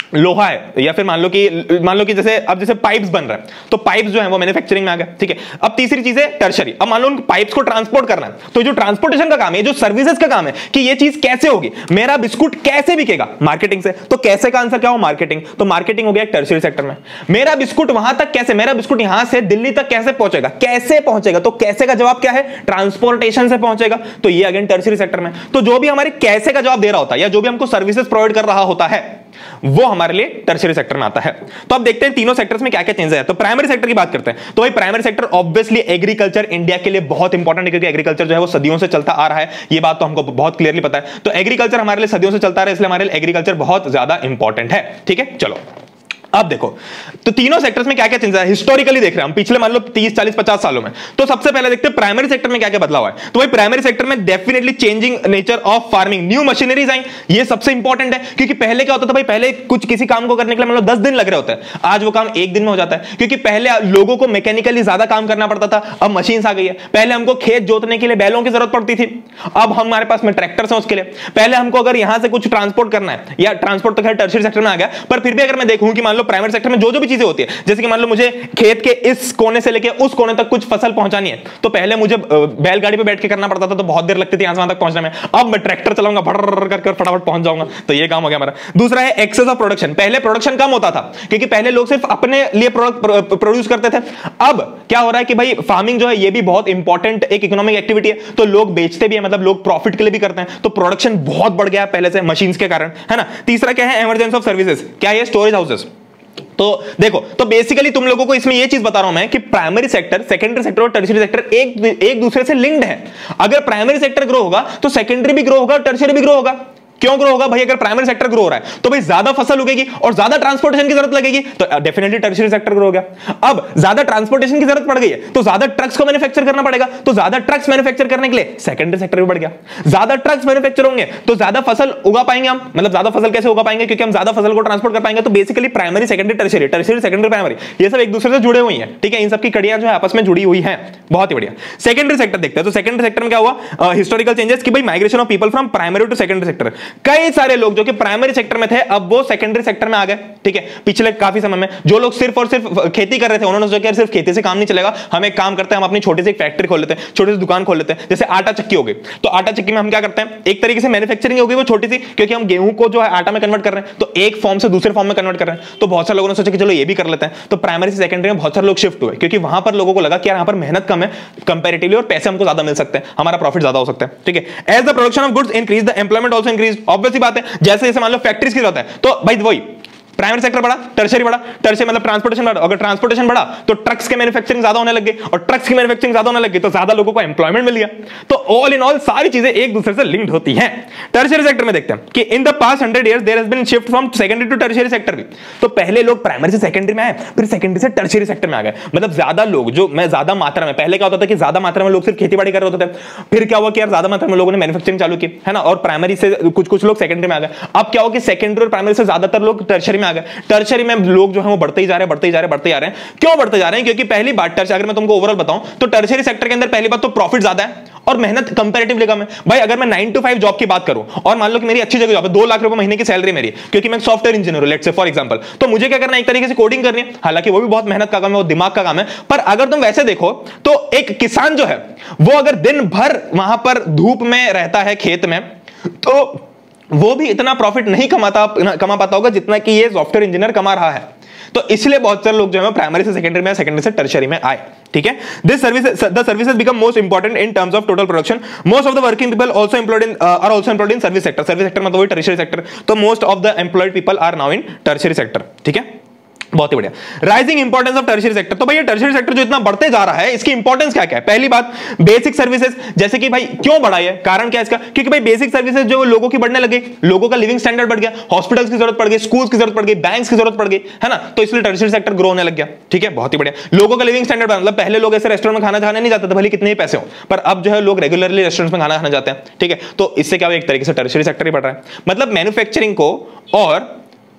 लोहा है, या फिर मान लो कि जैसे पाइप्स बन रहा है, तो पाइप्स जो है वो मैन्युफैक्चरिंग में आ गया, ठीक है। अब तीसरी चीज है टर्शरी। अब मान लो उन पाइप्स को ट्रांसपोर्ट करना है, तो जो ट्रांसपोर्टेशन का काम है, जो सर्विसेज का काम है कि ये चीज कैसे होगी, मेरा बिस्कुट कैसे बिकेगा, मार्केटिंग से। तो कैसे का आंसर क्या हो, मार्केटिंग। तो मार्केटिंग हो गया टर्शरी सेक्टर में। मेरा बिस्कुट वहां तक कैसे, मेरा बिस्कुट यहां से दिल्ली तक कैसे पहुंचेगा, कैसे पहुंचेगा, तो कैसे का जवाब क्या है, ट्रांसपोर्टेशन से पहुंचेगा, तो ये अगेन टर्शरी सेक्टर में। तो जो भी हमारे कैसे का जवाब दे रहा होता है, या जो भी हमको सर्विसेज प्रोवाइड कर रहा होता है, वो हमारे लिए टर्शरी सेक्टर में आता है। तो अब देखते हैं तीनों सेक्टर्स में क्या क्या चेंज है। तो प्राइमरी सेक्टर की बात करते हैं। तो भाई primary sector obviously agriculture India के लिए बहुत इंपॉर्टेंट है, क्योंकि एग्रीकल्चर जो है वो सदियों से चलता आ रहा है, ये बात तो हमको बहुत क्लियरली पता है। तो एग्रीकल्चर हमारे लिए सदियों से चलता आ रहा है, इसलिए हमारे लिए एग्रीकल्चर बहुत ज्यादा इंपॉर्टेंट है, ठीक है। चलो अब देखो, तो तीनों सेक्टर्स में क्या क्या चेंज है हिस्टोरिकली देख रहे हैं हम, पिछले मान लो 30 40 50 सालों में। तो सबसे पहले देखते हैं प्राइमरी सेक्टर में क्या क्या बदलाव है। तो भाई प्राइमरी सेक्टर में definitely changing nature of farming, new machineries आई, ये सबसे इंपॉर्टेंट है। क्योंकि पहले क्या होता था भाई, पहले किसी काम को करने के लिए मतलब 10 दिन लग रहे होते हैं, आज वो काम 1 दिन में हो जाता है। क्योंकि पहले लोगों को मैकेनिकली ज्यादा काम करना पड़ता था, अब मशीन आ गई है। पहले हमको खेत जोतने के लिए बैलों की जरूरत पड़ती थी, अब हमारे पास में ट्रैक्टर्स हैं उसके लिए। पहले हमको अगर यहां से कुछ ट्रांसपोर्ट करना है, या ट्रांसपोर्ट तो खैर टर्शरी सेक्टर में आ गया, पर फिर भी अगर मैं देखूं कि मान लो प्राइमरी सेक्टर में जो भी चीजें होती है, जैसे कि मान लो मुझे खेत के इस कोने से लेके उस कोने तक कुछ फसल पहुंचानी है, तो पहले मुझे बैलगाड़ी पे बैठ के करना पड़ता था, तो बहुत देर लगती थी यहां से वहां तक पहुंचने में। अब मैं ट्रैक्टर चलाऊंगा, भर कर फटाफट पहुंच जाऊंगा, तो ये काम हो गया हमारा। दूसरा है एक्सेस ऑफ प्रोडक्शन। पहले प्रोडक्शन कम होता था, क्योंकि पहले लोग सिर्फ अपने लिए प्रोडक्ट प्रोड्यूस करते थे। अब क्या हो रहा है कि भाई फार्मिंग जो है ये भी बहुत इंपॉर्टेंट एक इकोनॉमिक एक्टिविटी है, तो लोग बेचते भी है, मतलब लोग प्रॉफिट के लिए भी करते हैं, तो प्रोडक्शन बहुत बढ़ गया है पहले से मशीन्स के कारण, है ना। तीसरा क्या है, इमरजेंसी ऑफ सर्विसेज। क्या है, स्टोरेज हाउसेस। तो देखो, तो बेसिकली तुम लोगों को इसमें यह चीज बता रहा हूं मैं कि प्राइमरी सेक्टर, सेकेंडरी सेक्टर और टर्शियरी सेक्टर एक दूसरे से लिंक्ड है। अगर प्राइमरी सेक्टर ग्रो होगा तो सेकेंडरी भी ग्रो होगा, टर्शियरी भी ग्रो होगा। क्यों ग्रो होगा भाई, अगर प्राइमरी सेक्टर ग्रो हो रहा है तो भाई ज्यादा फसल उगेगी और ज्यादा ट्रांसपोर्टेशन की जरूरत लगेगी, तो डेफिनेटली टर्शियरी सेक्टर ग्रो हो गया। अब ज्यादा ट्रांसपोर्टेशन की जरूरत पड़ गई है तो ज्यादा ट्रक्स को मैन्युफैक्चर करना पड़ेगा, तो ज्यादा ट्रक्स मैन्युफैक्चर करने के लिए सेकेंडरी सेक्टर भी बढ़ गया। ज्यादा ट्रक्स मैन्युफैक्चर होंगे तो ज्यादा फसल उगा पाएंगे हम, मतलब ज्यादा फसल कैसे उगा पाएंगे, क्योंकि हम ज्यादा फसल को ट्रांसपोर्ट कर पाएंगे। तो basically primary secondary tertiary, tertiary secondary primary, ये सब एक दूसरे से जुड़े हुए हैं, ठीक है। इन सबकी कड़ियां जो है आपस में जुड़ी हुई हैं, बहुत ही बढ़िया। सेकेंडरी सेक्टर देखते हैं। तो सेकेंडरी सेक्टर में क्या हुआ, हिस्टोरिकल चेंजेस कि भाई migration of people from primary to secondary sector. कई सारे जो कि प्राइमरी सेक्टर में थे अब वो सेकेंडरी सेक्टर में आ गए, ठीक है। पिछले काफी समय में जो लोग सिर्फ और सिर्फ खेती कर रहे थे, उन्होंने सोचा सिर्फ खेती से काम नहीं चलेगा, हम एक काम करते हैं, हम अपनी छोटी सी फैक्ट्री खोल लेते हैं, छोटी सी दुकान खोल लेते हैं। जैसे आटा चक्की हो गई, तो आटा चक्की में हम क्या करते हैं, एक तरीके से मैन्युफैक्चरिंग हो गई वो छोटी सी, क्योंकि हम गेहूं को जो है आटा में कन्वर्ट कर रहे हैं, तो एक फॉर्म से दूसरे फॉर्म में कन्वर्ट कर रहे हैं। तो बहुत सारे लोगों ने सोचा कि चलो ये भी कर लेते हैं, तो प्राइमरी से सेकेंडरी में बहुत सारे लोग शिफ्ट हुए, क्योंकि वहां पर लोगों को लगा कि यार यहाँ पर मेहनत कम है कंपैरेटिवली और पैसे हमको ज्यादा मिल सकते हैं, हमारा प्रॉफिट ज्यादा हो सकता है, ठीक है। As the production of goods increase the employment also increase. Obvious सी बात है, जैसे मान लो फैक्ट्रीज की जरूरत है, तो भाई वही प्राइमरी सेक्टर बढ़ा, टर्शियरी बढ़ा, टर्शियरी मतलब ट्रांसपोर्टेशन बढ़ा। अगर ट्रांसपोर्टेशन बढ़ा तो ट्रक्स के मैन्युफैक्चरिंग ज्यादा होने लगे, और ट्रक्स की मैन्युफैक्चरिंग ज्यादा होने लगी तो ज्यादा लोगों को एम्प्लॉयमेंट मिल गया। तो ऑल इन ऑल सारी चीजें एक दूसरे से लिंक्ड होती हैं। टर्शियरी सेक्टर में देखते हैं कि in the past 100 years there has been shift from secondary to tertiary sector भी। तो पहले लोग प्राइमरी से सेकेंडरी में आए, फिर सेकेंडरी से टर्शियरी सेक्टर में आ गए, मतलब ज्यादा लोग जो मैं ज्यादा मात्रा में, पहले क्या होता था कि ज्यादा मात्रा में लोग सिर्फ खेतीबाड़ी कर रहे होते थे, फिर क्या हुआ कि यार ज्यादा मात्रा में लोगों ने मैन्युफैक्चरिंग चालू की, है ना, और प्राइमरी से कुछ लोग सेकेंडरी में आ गए। अब क्या हुआ कि सेकेंडरी और प्राइमरी से ज्यादातर लोग टर्शियरी में आ गए। टर्शियरी में लोग जो है वो बढ़ते ही जा रहे हैं। क्यों बढ़ते जा रहे हैं, क्योंकि पहली बात टर्शियरी, अगर मैं तुमको ओवरऑल बताऊं तो टर्शियरी सेक्टर के अंदर पहली बात तो प्रॉफिट ज्यादा है और मेहनत कंपैरेटिवली कम है। भाई अगर मैं 9 to 5 जॉब की बात करूं और मान लो कि मेरी अच्छी जगह जॉब है, 2 लाख रुपए महीने की सैलरी मेरी, क्योंकि मैं सॉफ्टवेयर इंजीनियर हूं लेट्स से फॉर एग्जांपल, तो मुझे क्या करना है, एक तरीके से कोडिंग करनी है, हालांकि वो भी बहुत मेहनत का काम है, वो दिमाग का काम है। पर अगर तुम वैसे देखो तो एक किसान जो है वो अगर दिन भर वहां पर धूप में रहता है खेत में, तो वो भी इतना प्रॉफिट नहीं कमा पाता होगा जितना कि ये सॉफ्टवेयर इंजीनियर कमा रहा है। तो इसलिए बहुत सारे लोग जो है प्राइमरी से सेकेंडरी में, सेकेंडरी से टर्शियरी में आए, ठीक है। This services become most important in terms of total production. Most of the working people also employed in service sector. Service sector मतलब वही टर्शियरी सेक्टर, तो most of the employed people are now in tertiary sector, ठीक है। बहुत ही बढ़िया। Rising importance of tertiary sector. तो भाई ये टर्शियरी सेक्टर जो इतना बढ़ते जा रहा है, इसकी इंपॉर्टेंस क्या क्या है। पहली बात बेसिक सर्विसेज, जैसे कि भाई क्यों बढ़ा है, कारण क्या है इसका, क्योंकि भाई बेसिक सर्विसेज जो लोगों की बढ़ने लगी, लोगों का लिविंग स्टैंडर्ड बढ़ गया, हॉस्पिटल्स की जरूरत पड़ गई, स्कूल्स की जरूरत पड़ गई, बैंक्स की जरूरत पड़ गई, है ना, तो इसलिए टर्शियरी सेक्टर ग्रो होने लग गया, ठीक है। बहुत ही बढ़िया। लोगों का लिविंग स्टैंडर्ड, मतलब पहले लोग ऐसे रेस्टोरेंट में खाना खाने नहीं जाते थे भले कितने ही पैसे हो, पर अब जो है लोग रेगुलरली रेस्टोरेंट में खाना खाने जाते हैं, ठीक है। तो इससे क्या एक तरीके से टर्शियरी सेक्टर ही बढ़ रहा है, मतलब मैन्युफैक्चरिंग को और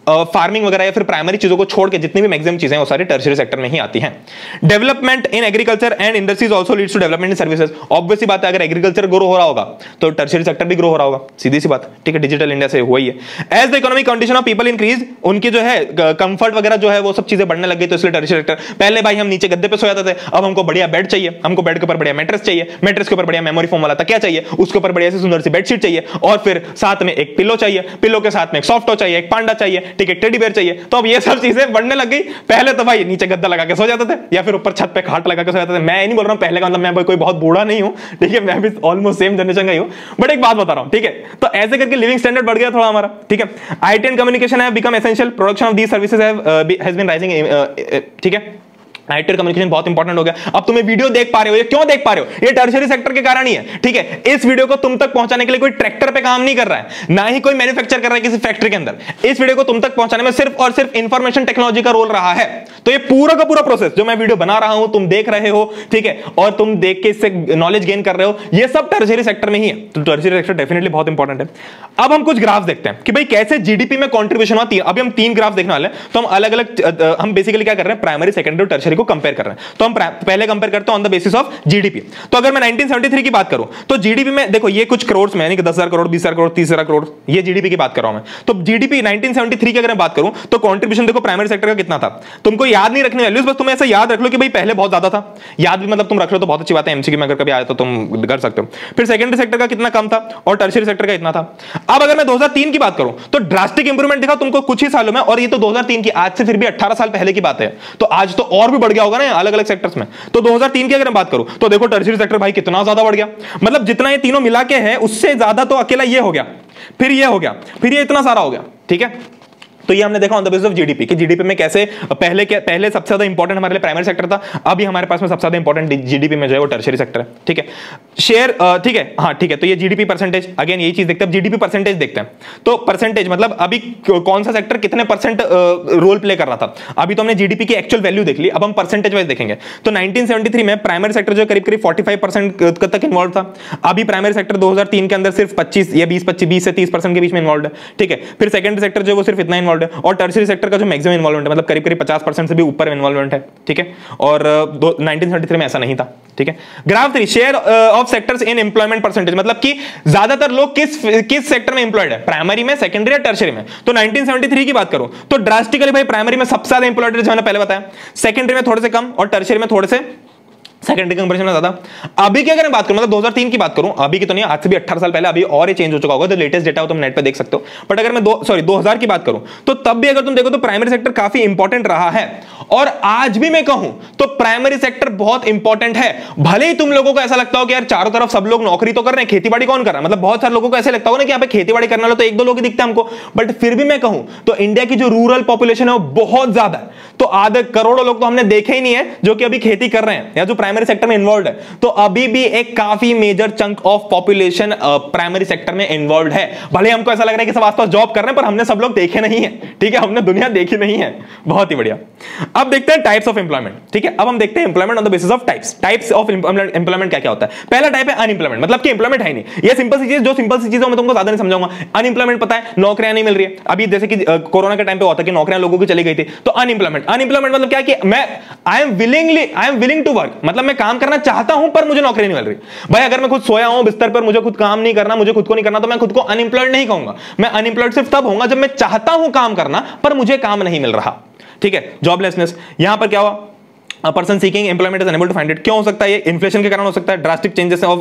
फार्मिंग वगैरह या फिर प्राइमरी चीजों को छोड़ के जितनी भी मैक्सिमम चीजें हैं वो सारी टर्शियरी सेक्टर में ही आती हैं। Development in agriculture and industries also leads to development in services. Obvious सी बात है, अगर एग्रीकल्चर ग्रो हो रहा होगा तो टर्शियरी सेक्टर भी ग्रो हो रहा होगा, सीधी सी बात, ठीक है। डिजिटल इंडिया से हुआ ही है। As the economic condition of people increase, उनकी जो है कंफर्ट वगैरह जो है वो सब चीजें बढ़ने लग गई, तो इसलिए टर्शियरी सेक्टर, पहले भाई हम नीचे गद्दे पे सो जाते थे, अब हमको बढ़िया बेड चाहिए, हमको बेड के ऊपर बढ़िया मैट्रेस चाहिए, मैट्रेस के ऊपर बढ़िया मेमोरी फोम वाला तकिया चाहिए, उसके ऊपर बढ़िया सी सुंदर सी बेडशीट चाहिए, और फिर साथ में एक पिलो चाहिए, पिलो के साथ में एक सॉफ्ट टॉय चाहिए, एक पांडा चाहिए, ठीक है, टेडी बेयर चाहिए। तो अब ये सब चीजें बढ़ने लग गई। पहले तो भाई नीचे गद्दा लगा के सो जाते थे या फिर ऊपर छत पे खाट लगा के सो जाते थे। मैं नहीं बोल रहा हूं पहले का, मतलब मैं कोई बहुत बूढ़ा नहीं हूं, ठीक है, मैं भी ऑलमोस्ट सेम जनरेशन का ही हूं, बट एक बात बता रहा हूं, ठीक है। तो ऐसे करके लिविंग स्टैंडर्ड बढ़ गया थोड़ा हमारा, ठीक है। IT and communication have become essential, production of these services has been rising, ठीक है। आईटी कम्युनिकेशन बहुत इंपॉर्टेंट हो गया। अब तुम वीडियो देख पा रहे हो, ये क्यों देख पा रहे हो? ये टर्शियरी सेक्टर के कारण ही है, ठीक है। इस वीडियो को तुम तक पहुंचाने के लिए कोई ट्रैक्टर पे काम नहीं कर रहा है, ना ही कोई मैन्युफैक्चर कर रहा है किसी फैक्ट्री के अंदर। इस वीडियो को तुम तक पहुंचाने में सिर्फ और सिर्फ इंफॉर्मेशन टेक्नोलॉजी का रोल रहा है। तो ये पूरा का पूरा प्रोसेस जो मैं वीडियो बना रहा हूं, तुम देख रहे हो, ठीक है, और तुम देख के इससे नॉलेज गेन कर रहे हो, ये सब टर्शियरी सेक्टर में ही है। तो टर्शियरी सेक्टर डेफिनेटली बहुत इंपॉर्टेंट है। अब हम कुछ ग्राफ देखते हैं कि भाई कैसे जीडीपी में कॉन्ट्रीब्यूशन हुआ। अभी हम 3 ग्राफ देखने वाले हैं, तो हम अलग अलग, हम बेसिकली क्या कर रहे हैं, प्राइमरी, सेकेंडरी और टर्शियरी को कंपेयर कर रहे हैं। तो हम पहले कंपेयर करते हैं on the basis of GDP. तो अगर मैं 1973 की बात करूं तो जीडीपी में देखो ये कुछ करोड़ में, यानी कि 10,000 करोड़, 20,000 करोड़, 30,000 करोड़, ये जीडीपी की बात कर रहा हूं मैं। तो जीडीपी 1973 की अगर मैं बात करूं तो कंट्रीब्यूशन देखो प्राइमरी सेक्टर का कितना था। तुमको याद नहीं रखने वैल्यूज, बस तुम्हें ऐसा याद रख लो कि भाई पहले बहुत ज्यादा था। याद भी मतलब तुम रख लो तो बहुत अच्छी बात है, एमसीक्यू में अगर कभी आए तो तुम कर सकते हो। फिर सेकेंडरी सेक्टर का कितना कम था और टर्शियरी सेक्टर का इतना था। अब अगर मैं 2003 की बात करूं तो ड्रास्टिक इंप्रूवमेंट दिखा तुमको कुछ ही सालों में, और ये तो 2003 की, आज से फिर भी 18 साल पहले की बात है। तो आज तो और भी बढ़ गया होगा ना अलग अलग सेक्टर्स में। तो 2003 की अगर मैं बात करूं तो देखो टर्शियरी सेक्टर भाई कितना ज्यादा बढ़ गया, मतलब जितना ये तीनों मिला के है उससे ज्यादा तो अकेला ये हो गया, फिर ये हो गया, फिर ये इतना सारा हो गया, ठीक है। तो ये हमने देखा on the basis of GDP कि जीडीपी में कैसे पहले सबसे ज्यादा इंपॉर्टेंट हमारे लिए प्राइमरी सेक्टर था, अभी हमारे पास में सबसे ज्यादा इंपॉर्टेंट जीडीपी में जो है वो टर्शियरी सेक्टर है, ठीक है। शेयर, ठीक है, हाँ ठीक है। तो ये जीडीपी परसेंटेज, अगेन यही चीज देखते हैं, जीडीपी परसेंटेज देखते हैं। तो परसेंटेज मतलब अभी कौन सा सेक्टर कितने परसेंट रोल प्ले कर रहा था। अभी तो हमने जीडीपी की एक्चुअल वैल्यू देख ली, अब हम परसेंटेज वाइज देखेंगे। तो 1973 में प्राइमरी सेक्टर जो करीब करीब 45% तक इन्वॉल्व था। अभी प्राइमरी सेक्टर 2003 के अंदर सिर्फ 25 या 20 से 30% के बीच में इन्वॉल्व है, ठीक है। फिर सेकेंडरी सेक्टर जो वो सिर्फ इतना इन्वॉल्व है, और टर्शियरी सेक्टर का जो मैक्सिमम इन्वॉल्वमेंट है मतलब करीब करीब 50% से भी ऊपर इन्वॉल्वमेंट है, ठीक है। और 1973 में ऐसा नहीं था, ठीक है। Graph 3, share of sectors in employment percentage, मतलब कि ज्यादातर लोग किस सेक्टर में एम्प्लॉयड है, प्राइमरी में, सेकेंडरी या टर्शियरी में। तो 1973 की बात करूं तो ड्रास्टिकली भाई प्राइमरी में सबसे ज्यादा एम्प्लॉयड है, जो मैंने पहले बताया, सेकेंडरी में थोड़े से कम और टर्शियरी में थोड़े से, सेकेंडरी कंपैरिजन में ज्यादा। अभी की अगर मैं बात करूं मतलब 2003 की बात करूं, अभी की तो नहीं, आज से भी 18 साल पहले, अभी और ये चेंज हो चुका होगा, तो लेटेस्ट डेटा हो तुम नेट पे देख सकते हो। बट अगर मैं 2000 की बात करूं तो तब भी अगर तुम देखो तो प्राइमरी सेक्टर काफी इंपॉर्टेंट रहा है, और आज भी मैं कहूं तो प्राइमरी सेक्टर बहुत इंपॉर्टेंट है। भले ही तुम लोगों को ऐसा लगता हो कि यार चारों तरफ सब लोग नौकरी तो कर रहे हैं, खेतीबाड़ी कौन कर रहा है, मतलब बहुत सारे लोगों को ऐसे लगता होगा ना कि यहाँ पे खेतीबाड़ी करने वाले तो 1-2 लोग ही दिखते हैं हमको, बट फिर भी मैं कहूं तो इंडिया की जो रूरल पॉपुलेशन है वो बहुत ज्यादा है। तो आधे करोड़ों लोग तो हमने देखे ही नहीं है जो कि अभी खेती कर रहे हैं या जो प्राइमरी सेक्टर में इन्वॉल्व है। तो अभी भी एक काफी major chunk of population primary sector में इन्वॉल्व है। भले हमको ऐसा लग रहा है कि सब आसपास जॉब कर रहे हैं, पर हमने सब लोग देखे नहीं है, ठीक है, हमने दुनिया देखी नहीं है। बहुत ही बढ़िया। अब देखते हैं टाइप्स ऑफ एम्प्लॉयमेंट, ठीक है। अब हम देखते हैं employment on the basis of types of employment क्या क्या होता है। पहला टाइप है अनएम्प्लॉयमेंट, मतलब कि एम्प्लॉयमेंट है नहीं। ये सिंपल सी चीज, जो सिंपल सी चीज मैं तुमको ज्यादा नहीं समझाऊंगा। अनएम्प्लॉयमेंट पता है, नौकरियां नहीं मिल रही है। अभी जैसे कि कोरोना के टाइम पे होता कि नौकरियां लोगों की चली गई थी, तो अनएम्प्लॉयमेंट मतलब क्या कि मैं I am willing to work, मतलब मैं काम करना चाहता हूं पर मुझे नौकरी नहीं मिल रही। भाई अगर मैं खुद सोया हूं बिस्तर पर, मुझे खुद काम नहीं करना, मुझे खुद को नहीं करना, तो मैं खुद को अनएम्प्लॉयड नहीं कहूंगा। मैं अनएम्प्लॉयड सिर्फ तब होऊंगा जब मैं चाहता हूं काम करना पर मुझे काम नहीं मिल रहा, ठीक है। जॉबलेसनेस, यहां पर क्या हुआ, person seeking employment is unable to find it. क्यों हो सकता है ये? इन्फ्लेशन के कारण हो सकता है, drastic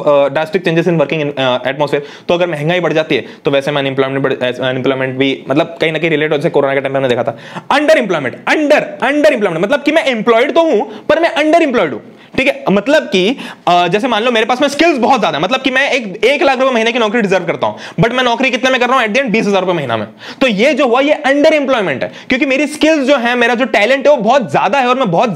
changes in working atmosphere. तो अगर महंगाई बढ़ जाती है तो वैसे में अनएम्प्लॉयमेंट भी मतलब कहीं ना कहीं रिलेट हो, जैसे कोरोना के टाइम में हमने देखा था। अंडर एम्प्लॉयमेंट मतलब कि मैं एम्प्लॉयड तो हूं पर मैं अंडर एम्प्लॉयड हूं, ठीक है। मतलब कि जैसे मान लो मेरे पास में स्किल्स बहुत ज्यादा है, मतलब कि मैं 1 लाख रुपए महीने की नौकरी डिजर्व करता हूं, बट मैं नौकरी कितने में कर रहा हूं, एट द एंड 20,000 रुपए महीना में। तो ये जो हुआ ये अंडर एम्प्लॉयमेंट है, क्योंकि मेरी स्किल्स जो है, मेरा जो टैलेंट है वो बहुत ज्यादा है और मैं बहुत ज्यादा काम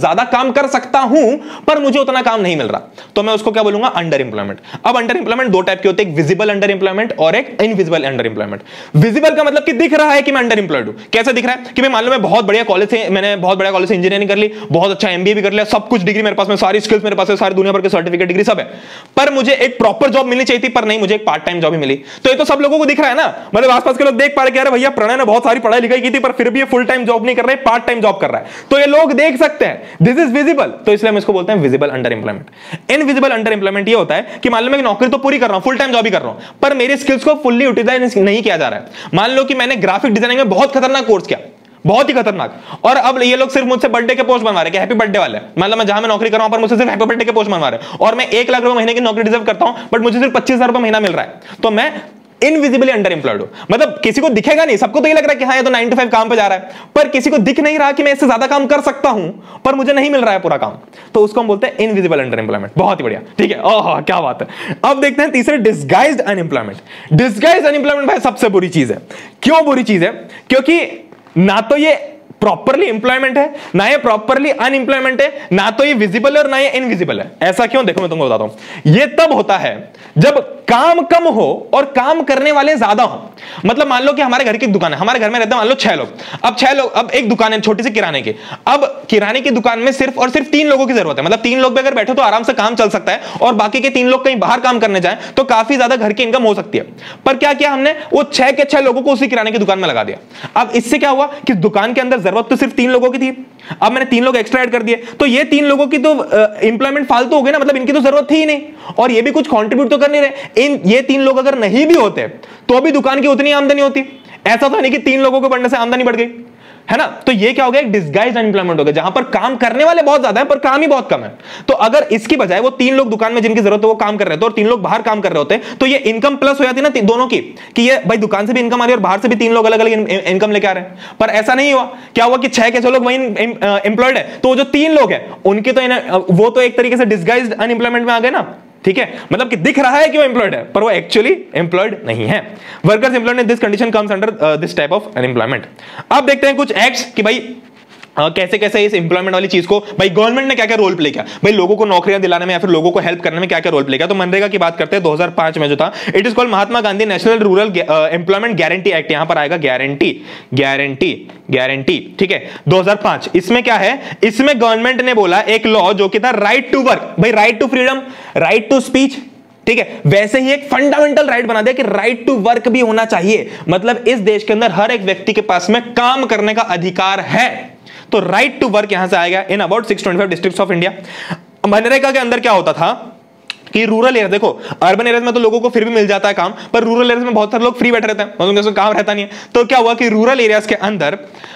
काम कर सकता हूं पर मुझे उतना काम नहीं मिल रहा, तो मैं उसको क्या बोलूंगा, अंडर इंप्लॉयमेंट। अब अंडर इंप्लॉयमेंट दो टाइप के होते हैं, एक विजिबल अंडर इंप्लॉयमेंट और एक इनविजिबल अंडर इंप्लॉयमेंट। विजिबल का मतलब कि दिख रहा है कि मैं अंडर इंप्लॉयड हूं। कैसे दिख रहा है कि मैं मान लो मैं बहुत बढ़िया कॉलेज से, मैंने बहुत बढ़िया कॉलेज से इंजीनियरिंग कर ली, बहुत अच्छा एमबीए भी कर लिया, सब कुछ डिग्री मेरे पास में, सारी स्किल्स मेरे पास है, सारी दुनिया भर के सर्टिफिकेट डिग्री सब है, पर मुझे एक प्रॉपर जॉब मिलनी चाहिए थी, पर नहीं, मुझे एक पार्ट टाइम जॉब ही मिली। तो ये तो सब लोगों को दिख रहा है ना, मतलब आसपास के लोग देख पा रहे हैं, अरे भैया प्रणय ने बहुत सारी पढ़ाई लिखाई की थी पर फिर भी ये फुल टाइम जॉब नहीं कर रहा है, पार्ट टाइम जॉब कर रहा है, तो ये लोग देख सकते हैं, दिस इज विजिबल। तो इसलिए हम इसको बोलते हैं visible under employment. Invisible under employment ये होता है कि मान लो मैं नौकरी तो पूरी कर रहा हूं, फुल टाइम जॉब ही कर रहा हूं, पर मेरी स्किल्स को फुल्ली यूटिलाइज नहीं किया जा रहा है। मान लो कि मैंने ग्राफिक डिजाइनिंग में बहुत खतरनाक कोर्स किया, बहुत ही खतरनाक, और अब ये लोग सिर्फ मुझसे बर्थडे के पोस्ट बनवा रहे हैं कि हैप्पी बर्थडे वाले, मतलब मैं जहां मैं नौकरी कर रहा हूं पर मुझसे सिर्फ हैप्पी बर्थडे के पोस्ट बनवा रहे हैं, और मैं 1 लाख रुपए महीने की नौकरी डिजर्व करता हूं बट मुझे सिर्फ 25,000 रुपए महीना मिल रहा है, तो मैं इनविजिबली अंडर एम्प्लॉयड हूं। मतलब किसी को दिखेगा नहीं, सबको तो ये लग रहा है कि हाँ ये तो 9 to 5 काम पे जा रहा है, पर किसी को दिख नहीं रहा कि मैं इससे ज्यादा काम कर सकता हूं पर मुझे नहीं मिल रहा है पूरा काम, तो उसको हम बोलते हैं इनविजिबल अंडर एम्प्लॉयमेंट। बहुत ही बढ़िया, ठीक है, ओह क्या बात है। अब देखते हैं तीसरे, डिस्गाइज्ड अनएम्प्लॉयमेंट। डिस्गाइज्ड अनएम्प्लॉयमेंट भाई सबसे बुरी चीज है। क्यों बुरी चीज है? क्योंकि ना तो ये प्रॉपरली एम्प्लॉयमेंट है, ना ये प्रॉपरली अनएम्प्लॉयमेंट है, ना तो ये विजिबल है और ना ये इनविजिबल है। ऐसा क्यों? देखो मैं तुमको बताता हूं। ये तब होता है जब काम कम हो और काम करने वाले ज्यादा हो। मतलब मान लो कि हमारे घर की दुकान है, हमारे घर में रहते हैं मान लो 6 लोग, अब 6 लोग, अब एक दुकान है छोटी सी किराने की, अब किराने की दुकान में सिर्फ और सिर्फ 3 लोगों की जरूरत है। मतलब 3 लोग भी अगर बैठे तो आराम से काम चल सकता है, और बाकी के 3 लोग कहीं बाहर काम करने जाएं तो काफी ज्यादा घर की इनकम हो सकती है। पर क्या किया हमने, वो 6 के 6 लोगों को उसी किराने की दुकान में लगा दिया। अब इससे क्या हुआ कि दुकान के अंदर जरूरत तो सिर्फ 3 लोगों की थी, अब मैंने 3 लोग एक्स्ट्रा ऐड कर दिए, तो ये 3 लोगों की तो इंप्लॉयमेंट फालतू हो गई ना, मतलब इनकी तो जरूरत थी ही नहीं, और ये भी कुछ कंट्रीब्यूट तो कर नहीं रहे। ये 3 लोग अगर नहीं भी होते तो भी दुकान की उतनी आमदनी होती। ऐसा तो नहीं कि 3 लोगों को बढ़ने से आमदनी बढ़ गई, है ना। तो ये क्या हो गया, एक डिस्गाइज्ड अनएम्प्लॉयमेंट हो गया, जहां पर काम करने वाले बहुत ज्यादा है पर काम ही बहुत कम है। तो अगर इसकी बजाय वो 3 लोग दुकान में जिनकी जरूरत है वो काम कर रहे थे और 3 लोग बाहर काम कर रहे होते, तो ये इनकम प्लस हो जाती ना दोनों की, कि ये भाई दुकान से भी इनकम आ रही है और बाहर से भी 3 लोग अलग अलग इनकम लेके आ रहे हैं। पर ऐसा नहीं हुआ, क्या हुआ कि 6 के 6 लोग वही एम्प्लॉयड है, तो जो 3 लोग है उनके तो वो तो एक तरीके से डिस्गाइज्ड अनएम्प्लॉयमेंट में आ गए ना, ठीक है। मतलब कि दिख रहा है कि वो एम्प्लॉयड है पर वो एक्चुअली एम्प्लॉयड नहीं है। Workers employed in this condition comes under this type of unemployment. अब देखते हैं कुछ एक्ट्स कि भाई कैसे कैसे इस एम्प्लॉयमेंट वाली चीज को भाई गवर्नमेंट ने क्या क्या रोल प्ले किया, भाई लोगों को नौकरियां दिलाने में या फिर लोगों को हेल्प करने में क्या क्या रोल प्ले किया। तो मनरेगा की बात करते हैं, 2005 में जो था, it is called Mahatma Gandhi national rural employment guarantee act. यहां पर आएगा गारंटी गारंटी गारंटी, ठीक है, 2005। इसमें क्या है, इसमें गवर्नमेंट ने बोला एक लॉ जो कि था राइट टू वर्क, भाई right to freedom, right to speech, ठीक है, वैसे ही एक फंडामेंटल राइट बना दिया कि राइट टू वर्क भी होना चाहिए। मतलब इस देश के अंदर हर एक व्यक्ति के पास में काम करने का अधिकार है। तो राइट टू वर्क यहां से आएगा in about 625 districts of India. MNREGA के अंदर क्या होता था कि रूरल एरिया, देखो अर्बन एरिया में तो लोगों को फिर भी मिल जाता है काम, पर रूरल एरिया में बहुत सारे लोग फ्री बैठे रहते हैं, मतलब काम रहता नहीं है। तो क्या हुआ कि रूरल एरियाज के अंदर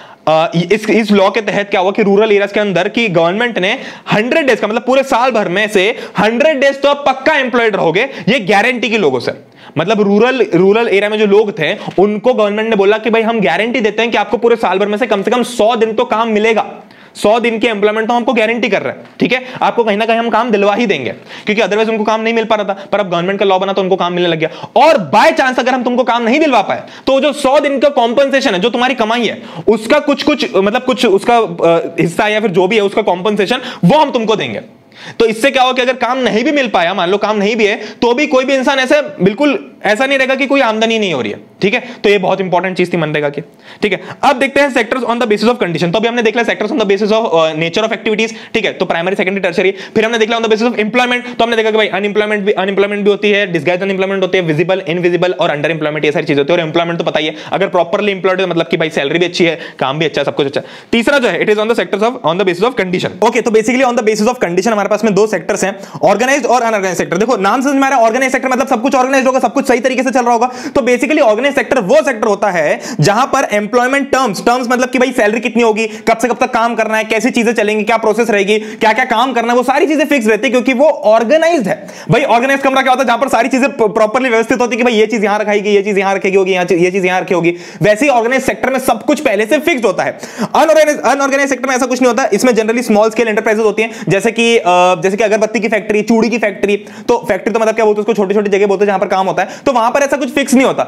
इस लॉ के तहत क्या हुआ कि रूरल एरियाज के अंदर की गवर्नमेंट ने 100 डेज का, मतलब पूरे साल भर में से 100 डेज तो आप पक्का एम्प्लॉयड रहोगे, ये गारंटी की लोगों से। मतलब रूरल एरिया में जो लोग थे उनको गवर्नमेंट ने बोला कि भाई हम गारंटी देते हैं कि आपको पूरे साल भर में से कम 100 दिन तो काम मिलेगा, 100 दिन की एम्प्लॉयमेंट तो हमको गारंटी कर रहे हैं, ठीक है, आपको कहीं ना कहीं हम काम दिलवा ही देंगे, क्योंकि अदरवाइज उनको काम नहीं मिल पा रहा था। पर अब गवर्नमेंट का लॉ बना तो उनको काम मिलने लग गया। और बाय चांस अगर हम तुमको काम नहीं दिलवा पाए तो जो 100 दिन का कॉम्पनसेशन है, जो तुम्हारी कमाई है उसका कुछ मतलब कुछ उसका हिस्सा या फिर जो भी है उसका कॉम्पनसेशन वो हम तुमको देंगे। तो इससे क्या होगा कि अगर काम नहीं भी मिल पाया, मान लो काम नहीं भी है, तो भी कोई भी इंसान ऐसे बिल्कुल ऐसा नहीं रहेगा कि कोई आमदनी नहीं हो रही है, ठीक है। तो ये बहुत इंपॉर्टेंट चीज थी मनरेगा की, ठीक है। अब देखते हैं sectors on the basis of condition. तो अभी हमने देख लिया sectors on the basis of nature of activities, ठीक है, तो प्राइमरी सेकेंडरी टर्शियरी। फिर हमने देख लिया on the basis of employment, तो हमने देखा कि भाई अनएम्प्लॉयमेंट भी होती है, डिस्गाइज्ड अनएम्प्लॉयमेंट होती है, विजिबल, इनविजिबल और अंडर एम्प्लॉयमेंट, ये सारी चीजें होती है। और एम्प्लॉयमेंट तो पता ही है, अगर प्रॉपर्ली एम्प्लॉयड है मतलब कि भाई सैलरी भी अच्छी है, काम भी अच्छा है, सब कुछ अच्छा है। तीसरा जो है it is on the sectors of on the basis of condition. Okay, तो basically on the basis of condition हमारे पास में 2 सेक्टर्स हैं, ऑर्गेनाइज्ड और अनऑर्गेनाइज्ड सेक्टर। देखो नाम समझ में आ रहा है, ऑर्गेनाइज्ड सेक्टर मतलब सब कुछ ऑर्गेनाइज्ड होगा, सब कुछ सही तरीके से चल रहा होगा। तो बेसिकली ऑर्गेनाइज्ड सेक्टर वो सेक्टर होता है जहां पर एम्प्लॉयमेंट टर्म्स मतलब कि भाई सैलरी कितनी होगी, कब से कब तक काम करना है, कैसी चीजें चलेंगी, क्या प्रोसेस रहेगी, क्या क्या काम करना है, वो सारी चीजें फिक्स रहती है, क्योंकि वो ऑर्गेनाइज्ड है। भाई ऑर्गेनाइज्ड कमरा क्या होता है, जहां पर सारी चीजें प्रॉपर्ली व्यवस्थित होती है कि भाई ये चीज यहां रखाएगी, ये चीज यहां रखेगी होगी, ये चीज यहां रखी होगी। वैसे ही ऑर्गेनाइज्ड सेक्टर में सब कुछ पहले से फिक्स्ड होता है। अनऑर्गेनाइज्ड सेक्टर में ऐसा कुछ नहीं होता, इसमें जनरली स्मॉल स्केल एंटरप्राइजेस होती हैं, जैसे कि अगरबत्ती की फैक्ट्री, चूड़ी की फैक्ट्री। तो फैक्ट्री तो मतलब क्या बोलते हैं उसको, छोटी छोटी जगह बोलते हैं जहां पर काम होता है। तो वहां पर ऐसा कुछ फिक्स नहीं होता, वहां पर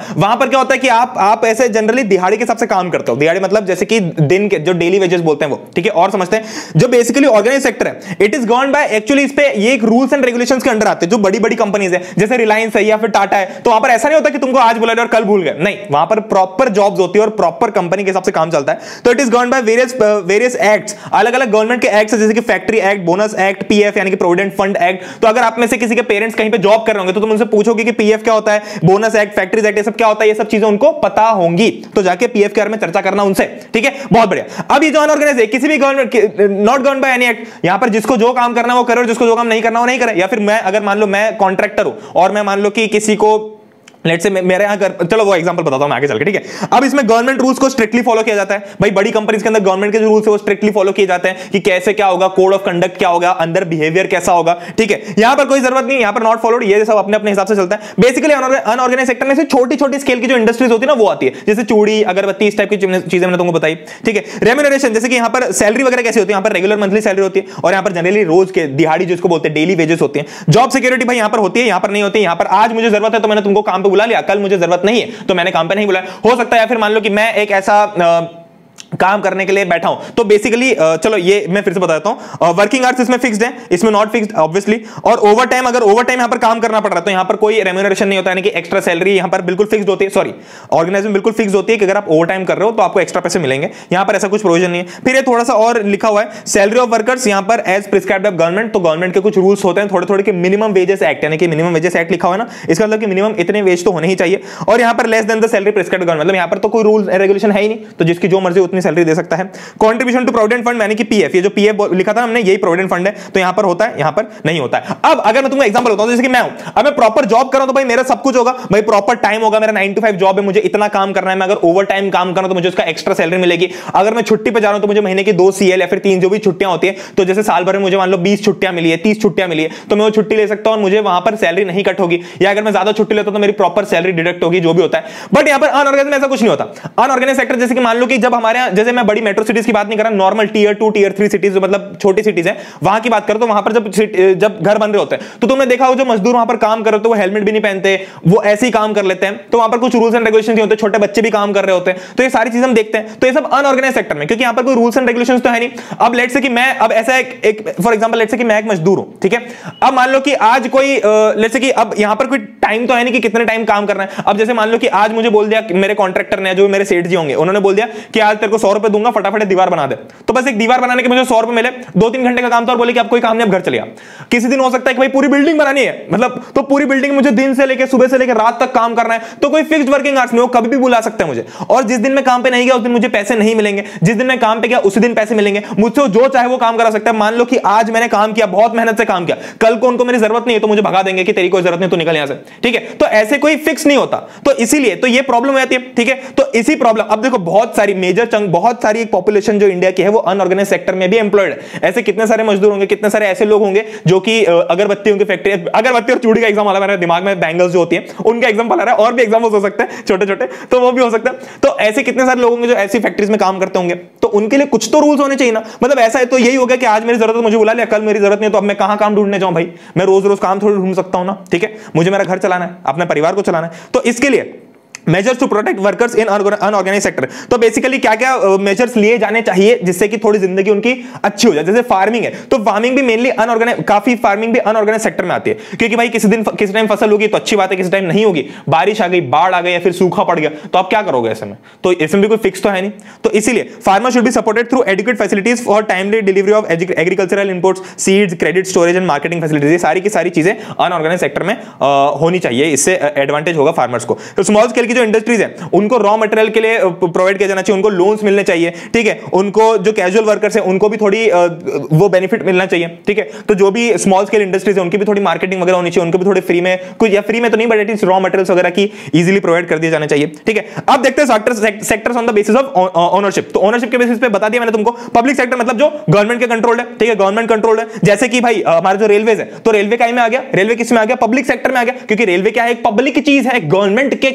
पर क्या होता है कि आप ऐसे जनरली दिहाड़ी के हिसाब से काम करते हो। दिहाड़ी मतलब जैसे कि दिन के जो डेली वेजेस बोलते हैं वो, ठीक है। और समझते हैं जो बेसिकली ऑर्गेनाइज सेक्टर है, it is govern by, actually इस पे ये एक रूल्स एंड रेगुलेशंस के अंडर आते हैं। जो बड़ी बड़ी कंपनीज है जैसे रिलायंस है या फिर टाटा है, तो वहां पर ऐसा नहीं होता कि तुमको आज बुला लिया और कल भूल गए, नहीं, वहां पर प्रॉपर जॉब्स होती है और प्रॉपर कंपनी के हिसाब से काम चलता है। तो it is govern by various acts, अलग अलग गवर्नमेंट के एक्ट्स जैसे कि factory act, bonus act, PF यानी कि प्रोविडेंट फंड एक्ट। तो अगर आप में से किसी के पेरेंट्स कहीं पे जॉब कर रहे होंगे तो तुम उनसे पूछोगे कि पीएफ क्या होता है, बोनस एक्ट, फैक्ट्रीज एक्ट, ये सब क्या होता है, ये सब चीजें उनको पता होंगी, तो जाके पीएफ के बारे में चर्चा करना उनसे, ठीक है। बहुत बढ़िया। अब ये जो अनऑर्गेनाइज है, किसी भी government, not govern by any act, यहां पर जिसको जो काम करना वो करे और जिसको जो काम नहीं करना वो नहीं करे। या फिर मैं अगर मान लो मैं कॉन्ट्रैक्टर हूं और मैं मान लो कि किसी को लेट्स से मेरे यहां कर, चलो वो एग्जांपल बताता हूं मैं आगे चल के, ठीक है। अब इसमें गवर्नमेंट रूल्स को स्ट्रिक्टली फॉलो किया जाता है भाई। बड़ी कंपनीज के अंदर गवर्नमेंट के जो रूल्स है वो स्ट्रिक्टली फॉलो किए जाते हैं कि कैसे क्या होगा, कोड ऑफ कंडक्ट क्या होगा, अंदर बिहेवियर कैसा होगा, ठीक है। यहां पर कोई जरूरत नहीं, यहां पर नॉट फॉलोड, ये सब अपने अपने हिसाब से चलता है। बेसिकली अनऑर्गेनाइज सेक्टर में से छोटी छोटी स्केल की जो इंडस्ट्रीज होती है ना वो आती है, जैसे चूड़ी, अगरबत्ती, इस टाइप की चीजें मैंने तुमको बताई, ठीक है। रेम्यूनरेशन, जैसे कि यहां पर सैलरी वगैरह कैसी होती है, यहां पर रेगुलर मंथली सैलरी होती है और यहां पर जनरली रोज के दिहाड़ी जिसको बोलते हैं डेली वेजेस होते हैं। जॉब सिक्योरिटी भाई यहां पर होती है, यहां पर नहीं होती। यहां पर आज मुझे जरूरत है तो मैंने तुमको काम पे बुला लिया, कल मुझे जरूरत नहीं है तो मैंने काम पे नहीं बुलाया, हो सकता है। या फिर मान लो कि मैं एक ऐसा काम करने के लिए बैठा हूं, तो बेसिकली चलो ये मैं फिर से बताता हूं, वर्किंग आवर्स इसमें फिक्स्ड है, इसमें नॉट फिक्स्ड ऑब्वियसली। और ओवर टाइम, अगर ओवर टाइम यहां पर काम करना पड़ रहा है तो यहां पर कोई रेम्यूनरेशन नहीं होता, यानी कि एक्स्ट्रा सैलरी यहां पर बिल्कुल फिक्स्ड होती है। सॉरी, ऑर्गेनाइजेशन बिल्कुल फिक्स्ड होती है कि अगर आप ओवर टाइम कर रहे हो तो आपको एक्स्ट्रा पैसे मिलेंगे। यहां पर ऐसा कुछ प्रोविजन नहीं है। फिर ये थोड़ा सा और लिखा हुआ है, सैलरी ऑफ वर्कर्स यहां पर एज प्रिस्क्राइब्ड बाय गवर्नमेंट, तो गवर्नमेंट के कुछ रूल्स होते हैं थोड़े थोड़े, कि मिनिमम वेजेस एक्ट, यानी कि मिनिमम वेजेस एक्ट लिखा हुआ है ना, इसका मतलब कि मिनिमम इतने वेज तो होने ही चाहिए। और यहां पर less than the salary prescribed government, मतलब यहां पर तो कोई रूल रेगुलेशन है ही नहीं, तो जिसकी जो मर्जी उतनी सैलरी दे सकता है। कंट्रीब्यूशन टू प्रोविडेंट फंड यानी कि पीएफ, ये जो पीएफ लिखा था हमने यही प्रोविडेंट फंड है, तो यहां पर होता है, यहां पर नहीं होता है। अब अगर मैं तुमको एग्जांपल बताऊं, जैसे कि मैं हूं, अब मैं प्रॉपर जॉब कर रहा हूं तो भाई मेरा सब कुछ होगा भाई, प्रॉपर टाइम होगा, मेरा 9 to 5 जॉब है, मुझे इतना काम करना है। मैं अगर ओवर टाइम काम कर रहा हूं तो मुझे उसका एक्स्ट्रा सैलरी मिलेगी। अगर मैं छुट्टी पे जा रहा हूं तो मुझे महीने की 2 CL या फिर 3 जो भी छुट्टियां होती है, तो जैसे साल भर में मुझे मान लो 20 छुट्टियां मिली है, 30 छुट्टियां मिली है, तो मैं वो छुट्टी ले सकता हूं और मुझे वहां पर सैलरी नहीं कट होगी। या अगर मैं ज्यादा छुट्टी लेता हूं तो मेरी प्रॉपर सैलरी डिडक्ट होगी, जो भी होता है। बट यहां पर अनऑर्गेनाइज में ऐसा कुछ नहीं होता। अनऑर्गेनाइज सेक्टर जैसे कि मान लो कि जब हमारे यहां, जैसे मैं बड़ी मेट्रो सिटीज की बात नहीं कर रहा, नॉर्मल टियर 2 टियर 3 सिटीज, मतलब छोटी सिटीज हैं, वहां की बात करो, तो वहां पर जब घर बन रहे होते हैं तो तुमने देखा हो जो मजदूर वहां पर काम कर रहे होते हैं वो हेलमेट भी नहीं पहनते, वो ऐसे ही काम कर लेते हैं। तो वहां पर कुछ रूल्स एंड रेगुलेशंस नहीं होते, छोटे बच्चे भी काम कर रहे होते हैं, तो ये सारी चीजें हम देखते हैं। तो ये सब अनऑर्गेनाइज सेक्टर में, क्योंकि यहां पर कोई रूल्स एंड रेगुलेशंस तो है नहीं। अब लेट्स से कि मैं, अब ऐसा एक फॉर एग्जांपल लेट्स से कि मैं एक मजदूर हूं, ठीक है। अब मान लो कि आज कोई लेट्स से कि अब यहां पर कोई टाइम तो है नहीं कि कितने टाइम काम करना है। अब जैसे मान लो कि आज मुझे बोल दिया मेरे कॉन्ट्रैक्टर ने, जो मेरे सेठ जी होंगे, उन्होंने बोल दिया कि आज तेरे को 100 रुपए दूंगा, फटाफट दीवार बना दे। तो बस एक दीवार बनाने के मुझे 100 रुपए मिले, 2-3 घंटे का काम था और बोले कि अब कोई काम नहीं, अब घर चले आ। किसी दिन हो सकता है कि भाई पूरी बिल्डिंग बनानी है, मतलब तो पूरी बिल्डिंग मुझे दिन से लेकर सुबह से लेकर रात तक काम करना है, तो कोई फिक्स्ड वर्किंग आवर्स नहीं, वो कभी भी बुला सकते हैं मुझे। और जिस दिन मैं काम पे नहीं गया उस दिन मुझे पैसे नहीं मिलेंगे, जिस दिन मैं काम पे गया उसी दिन पैसे मिलेंगे। मुझसे जो चाहे वो काम करा सकता है। मान लो कि आज मैंने काम किया, बहुत मेहनत से काम किया, कल को उनको मेरी जरूरत नहीं है तो मुझे भगा देंगे कि तेरी कोई जरूरत नहीं, तो निकल यहां से, ठीक है। तो ऐसे कोई फिक्स नहीं होता, तो इसीलिए तो ये प्रॉब्लम हो जाती है, ठीक है। तो इसी प्रॉब्लम, अब देखो बहुत सारी मेजर चंक, बहुत सारी पॉपुलेशन जो इंडिया की है वो अनऑर्गेनाइज सेक्टर में भी एम्प्लॉयड है। ऐसे कितने सारे मजदूर होंगे, कितने सारे ऐसे लोग होंगे जो कि अगरबत्तियों की फैक्ट्री, अगरबत्ती और चूड़ी का एग्जाम वाला मेरे दिमाग में, बैंगल्स जो होती है उनका एग्जांपल आ रहा है, और भी एग्जांपल्स हो सकते हैं छोटे छोटे, तो वो भी हो सकता है। तो ऐसे कितने सारे लोग होंगे जो ऐसी फैक्ट्रीज में काम करते होंगे, तो उनके लिए कुछ तो रूल्स होने चाहिए ना। मतलब ऐसा है तो यही हो गया कि आज मेरी जरूरत है मुझे बुला लिया, कल मेरी जरूरत नहीं, तो अब मैं कहां काम ढूंढने जाऊं भाई, मैं रोज रोज काम थोड़ी ढूंढ सकता हूं ना, ठीक है। मुझे मेरा घर चलाना है, अपने परिवार को चलाना है, तो इसके लिए measures to protect workers in unorganise sector. तो बेसिकली क्या क्या मेजर्स लिए जाने चाहिए जिससे कि थोड़ी जिंदगी उनकी अच्छी हो जाए। जैसे फार्मिंग है, तो फार्मिंग भी मेनली अनऑर्गेनाइज, काफी फार्मिंग भी अनऑर्गेनाइज सेक्टर में आती है, क्योंकि भाई किसी टाइम फसल होगी तो अच्छी बात है, किसी टाइम नहीं होगी, बारिश आ गई, बाढ़ आ गई या फिर सूखा पड़ गया, तो आप क्या करोगे ऐसे में, तो इसमें भी कोई फिक्स तो है नहीं। तो इसीलिए farmer should be supported through adequate facilities for timely delivery of agricultural inputs, seeds, credit, storage and marketing facilities, ये सारी की सारी चीजें अनऑर्गेनाइज सेक्टर में होनी चाहिए, इससे एडवांटेज होगा फार्मर्स को। तो स्मॉल स्केल की जो इंडस्ट्रीज है उनको रॉ मटेरियल के लिए प्रोवाइड किया जाना चाहिए, उनको लोन्स मिलने चाहिए, ठीक है। उनको जो कैजुअल वर्कर्स हैं उनको भी थोड़ी वो बेनिफिट मिलना चाहिए, ठीक है। तो जो भी स्मॉल स्केल इंडस्ट्रीज है उनकी भी थोड़ी मार्केटिंग वगैरह होनी चाहिए, उनको भी थोड़े फ्री में, कुछ या फ्री में तो नहीं बट एटलीस्ट रॉ मटेरियल्स वगैरह की इजीली प्रोवाइड कर दिए जाने चाहिए, ठीक है। अब देखते हैं sectors on the basis of ownership. तो ओनरशिप के बेसिस पे बता दिया मैंने तुमको। पब्लिक सेक्टर मतलब जो गवर्नमेंट के कंट्रोल्ड है, ठीक है, गवर्नमेंट कंट्रोल्ड है। जैसे कि भाई हमारे जो रेलवेज है, तो रेलवे का में आ गया, रेलवे किस में आ गया, पब्लिक सेक्टर में आ गया, क्योंकि रेलवे क्या है, एक पब्लिक चीज है, गवर्नमेंट के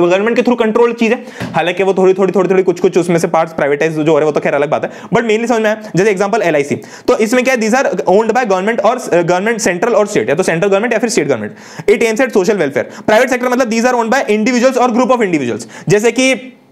गवर्नमेंट के थ्रू कंट्रोल चीज है, हालांकि वो थोड़ी कुछ उसमें से पार्ट्स प्राइवेटाइज जो हो रहे हैं वो तो खैर अलग बात है, बट मेनली समझ में आया। जैसे एग्जांपल LIC, तो इसमें क्या है, these are owned by government और गवर्नमेंट सेंट्रल और स्टेट, या तो सेंट्रल गवर्नमेंट या फिर state government. It aims at social welfare. Private sector मतलब these are owned by individuals और ग्रुप ऑफ इंडिविजुअल्स, जैसे कि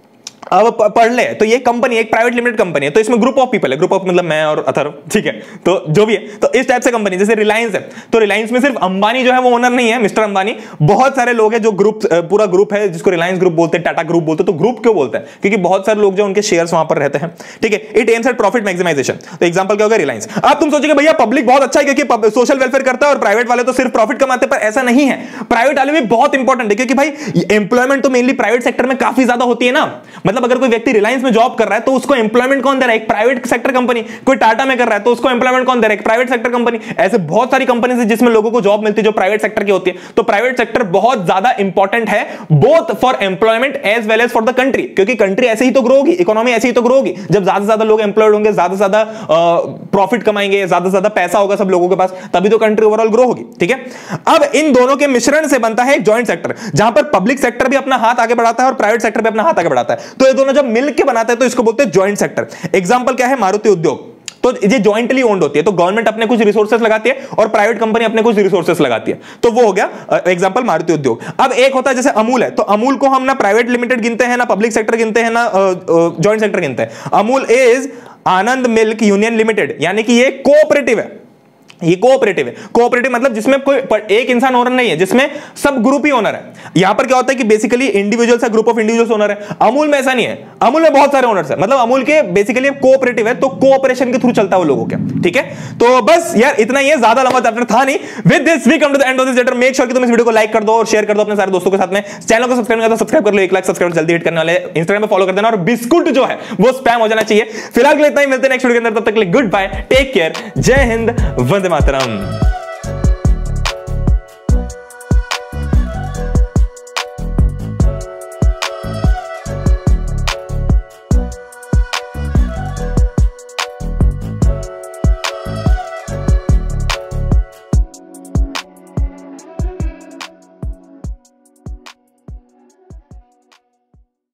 अब पढ़ ले, तो ये कंपनी एक प्राइवेट लिमिटेड कंपनी है, तो इसमें ग्रुप ऑफ पीपल है, ग्रुप ऑफ मतलब मैं और अथर्व, ठीक है, तो जो भी है, तो इस टाइप से कंपनी। जैसे रिलायंस है, तो रिलायंस में सिर्फ अंबानी जो है वो ओनर नहीं है, मिस्टर अंबानी, बहुत सारे लोग हैं जो ग्रुप, पूरा ग्रुप है जिसको रिलायंस ग्रुप बोलते हैं, टाटा ग्रुप बोलते हैं। तो ग्रुप क्यों बोलते हैं, क्योंकि बहुत सारे लोग जो उनके शेयर्स वहां पर रहते हैं, ठीक है। It aims at profit maximisation, तो एग्जांपल क्या होगा, रिलायंस। अब तुम सोचोगे भैया पब्लिक बहुत अच्छा है क्योंकि सोशल वेलफेयर करता है और प्राइवेट वाले तो सिर्फ प्रॉफिट कमाते हैं, पर ऐसा नहीं है। प्राइवेट वाले भी बहुत इंपॉर्टेंट है, क्योंकि भाई एम्प्लॉयमेंट तो मेनली प्राइवेट सेक्टर में काफी ज्यादा होती है ना। मतलब अगर कोई व्यक्ति रिलायंस में जॉब कर रहा है तो उसको एम्प्लॉयमेंट कौन दे रहा है, एक प्राइवेट सेक्टर कंपनी। कोई टाटा में कर रहा है तो उसको एम्प्लॉयमेंट कौन दे रहा है, एक प्राइवेट सेक्टर कंपनी। ऐसे बहुत सारी कंपनीज है जिसमें लोगों को जॉब मिलती है जो प्राइवेट सेक्टर की होती है। तो प्राइवेट सेक्टर बहुत ज्यादा इंपॉर्टेंट है, both for employment as well as for the country, क्योंकि कंट्री ऐसे ही तो ग्रो होगी, इकोनॉमी ऐसे ही तो ग्रो होगी जब ज्यादा से ज्यादा लोग एम्प्लॉयड होंगे, ज्यादा से ज्यादा प्रॉफिट कमाएंगे, ज्यादा से ज्यादा पैसा होगा सब लोगों के पास, तभी तो कंट्री ओवरऑल ग्रो होगी, ठीक है। अब इन दोनों के मिश्रण से बनता है एक जॉइंट सेक्टर, जहां पर पब्लिक सेक्टर भी अपना हाथ आगे बढ़ाता है और प्राइवेट सेक्टर भी अपना हाथ आगे बढ़ाता है। तो ये दोनों जब मिलकर बनाते हैं तो इसको बोलते हैं जॉइंट सेक्टर। एग्जांपल क्या है, मारुति उद्योग, तो ये जॉइंटली ओन्ड होती है, तो गवर्नमेंट अपने कुछ रिसोर्सेस लगाती है और प्राइवेट कंपनी अपने कुछ रिसोर्सेस लगाती है, तो वो हो गया एग्जांपल मारुति उद्योग। अब एक होता है जैसे अमूल है, तो अमूल को हम ना प्राइवेट लिमिटेड गिनते हैं, ना पब्लिक सेक्टर गिनते हैं, ना जॉइंट सेक्टर गिनते हैं। Amul is Anand milk union limited, यानी कि ये कोऑपरेटिव है, ये कोऑपरेटिव है। कोऑपरेटिव मतलब जिसमें कोई एक इंसान ओनर नहीं है, जिसमें सब ग्रुप ही ओनर है। यहां पर क्या होता है कि बेसिकली इंडिविजुअल्स है, ग्रुप ऑफ इंडिविजुअल्स ओनर है। अमूल में ऐसा नहीं है, अमूल में बहुत सारे ओनर्स है, मतलब अमूल के बेसिकली कोऑपरेटिव है, तो कोऑपरेशन के थ्रू चलता है वो लोगों के, ठीक है। तो बस यार इतना ही है, ज्यादा लंबा चैप्टर था नहीं। With this we come to the end of this chapter. Make sure कि तुम इस वीडियो को लाइक कर दो और शेयर कर दो अपने सारे दोस्तों के साथ में। चैनल को सब्सक्राइब नहीं किया तो सब्सक्राइब कर लो, 1 लाख सब्सक्राइबर जल्दी हिट करने वाले। इंस्टाग्राम पे फॉलो कर देना और बिस्कुट जो है वो स्पैम हो जाना चाहिए। फिलहाल के लिए इतना ही, मिलते हैं नेक्स्ट वीडियो के अंदर, तब तक के लिए गुड बाय, टेक केयर, जय हिंद, वंदे मातरम।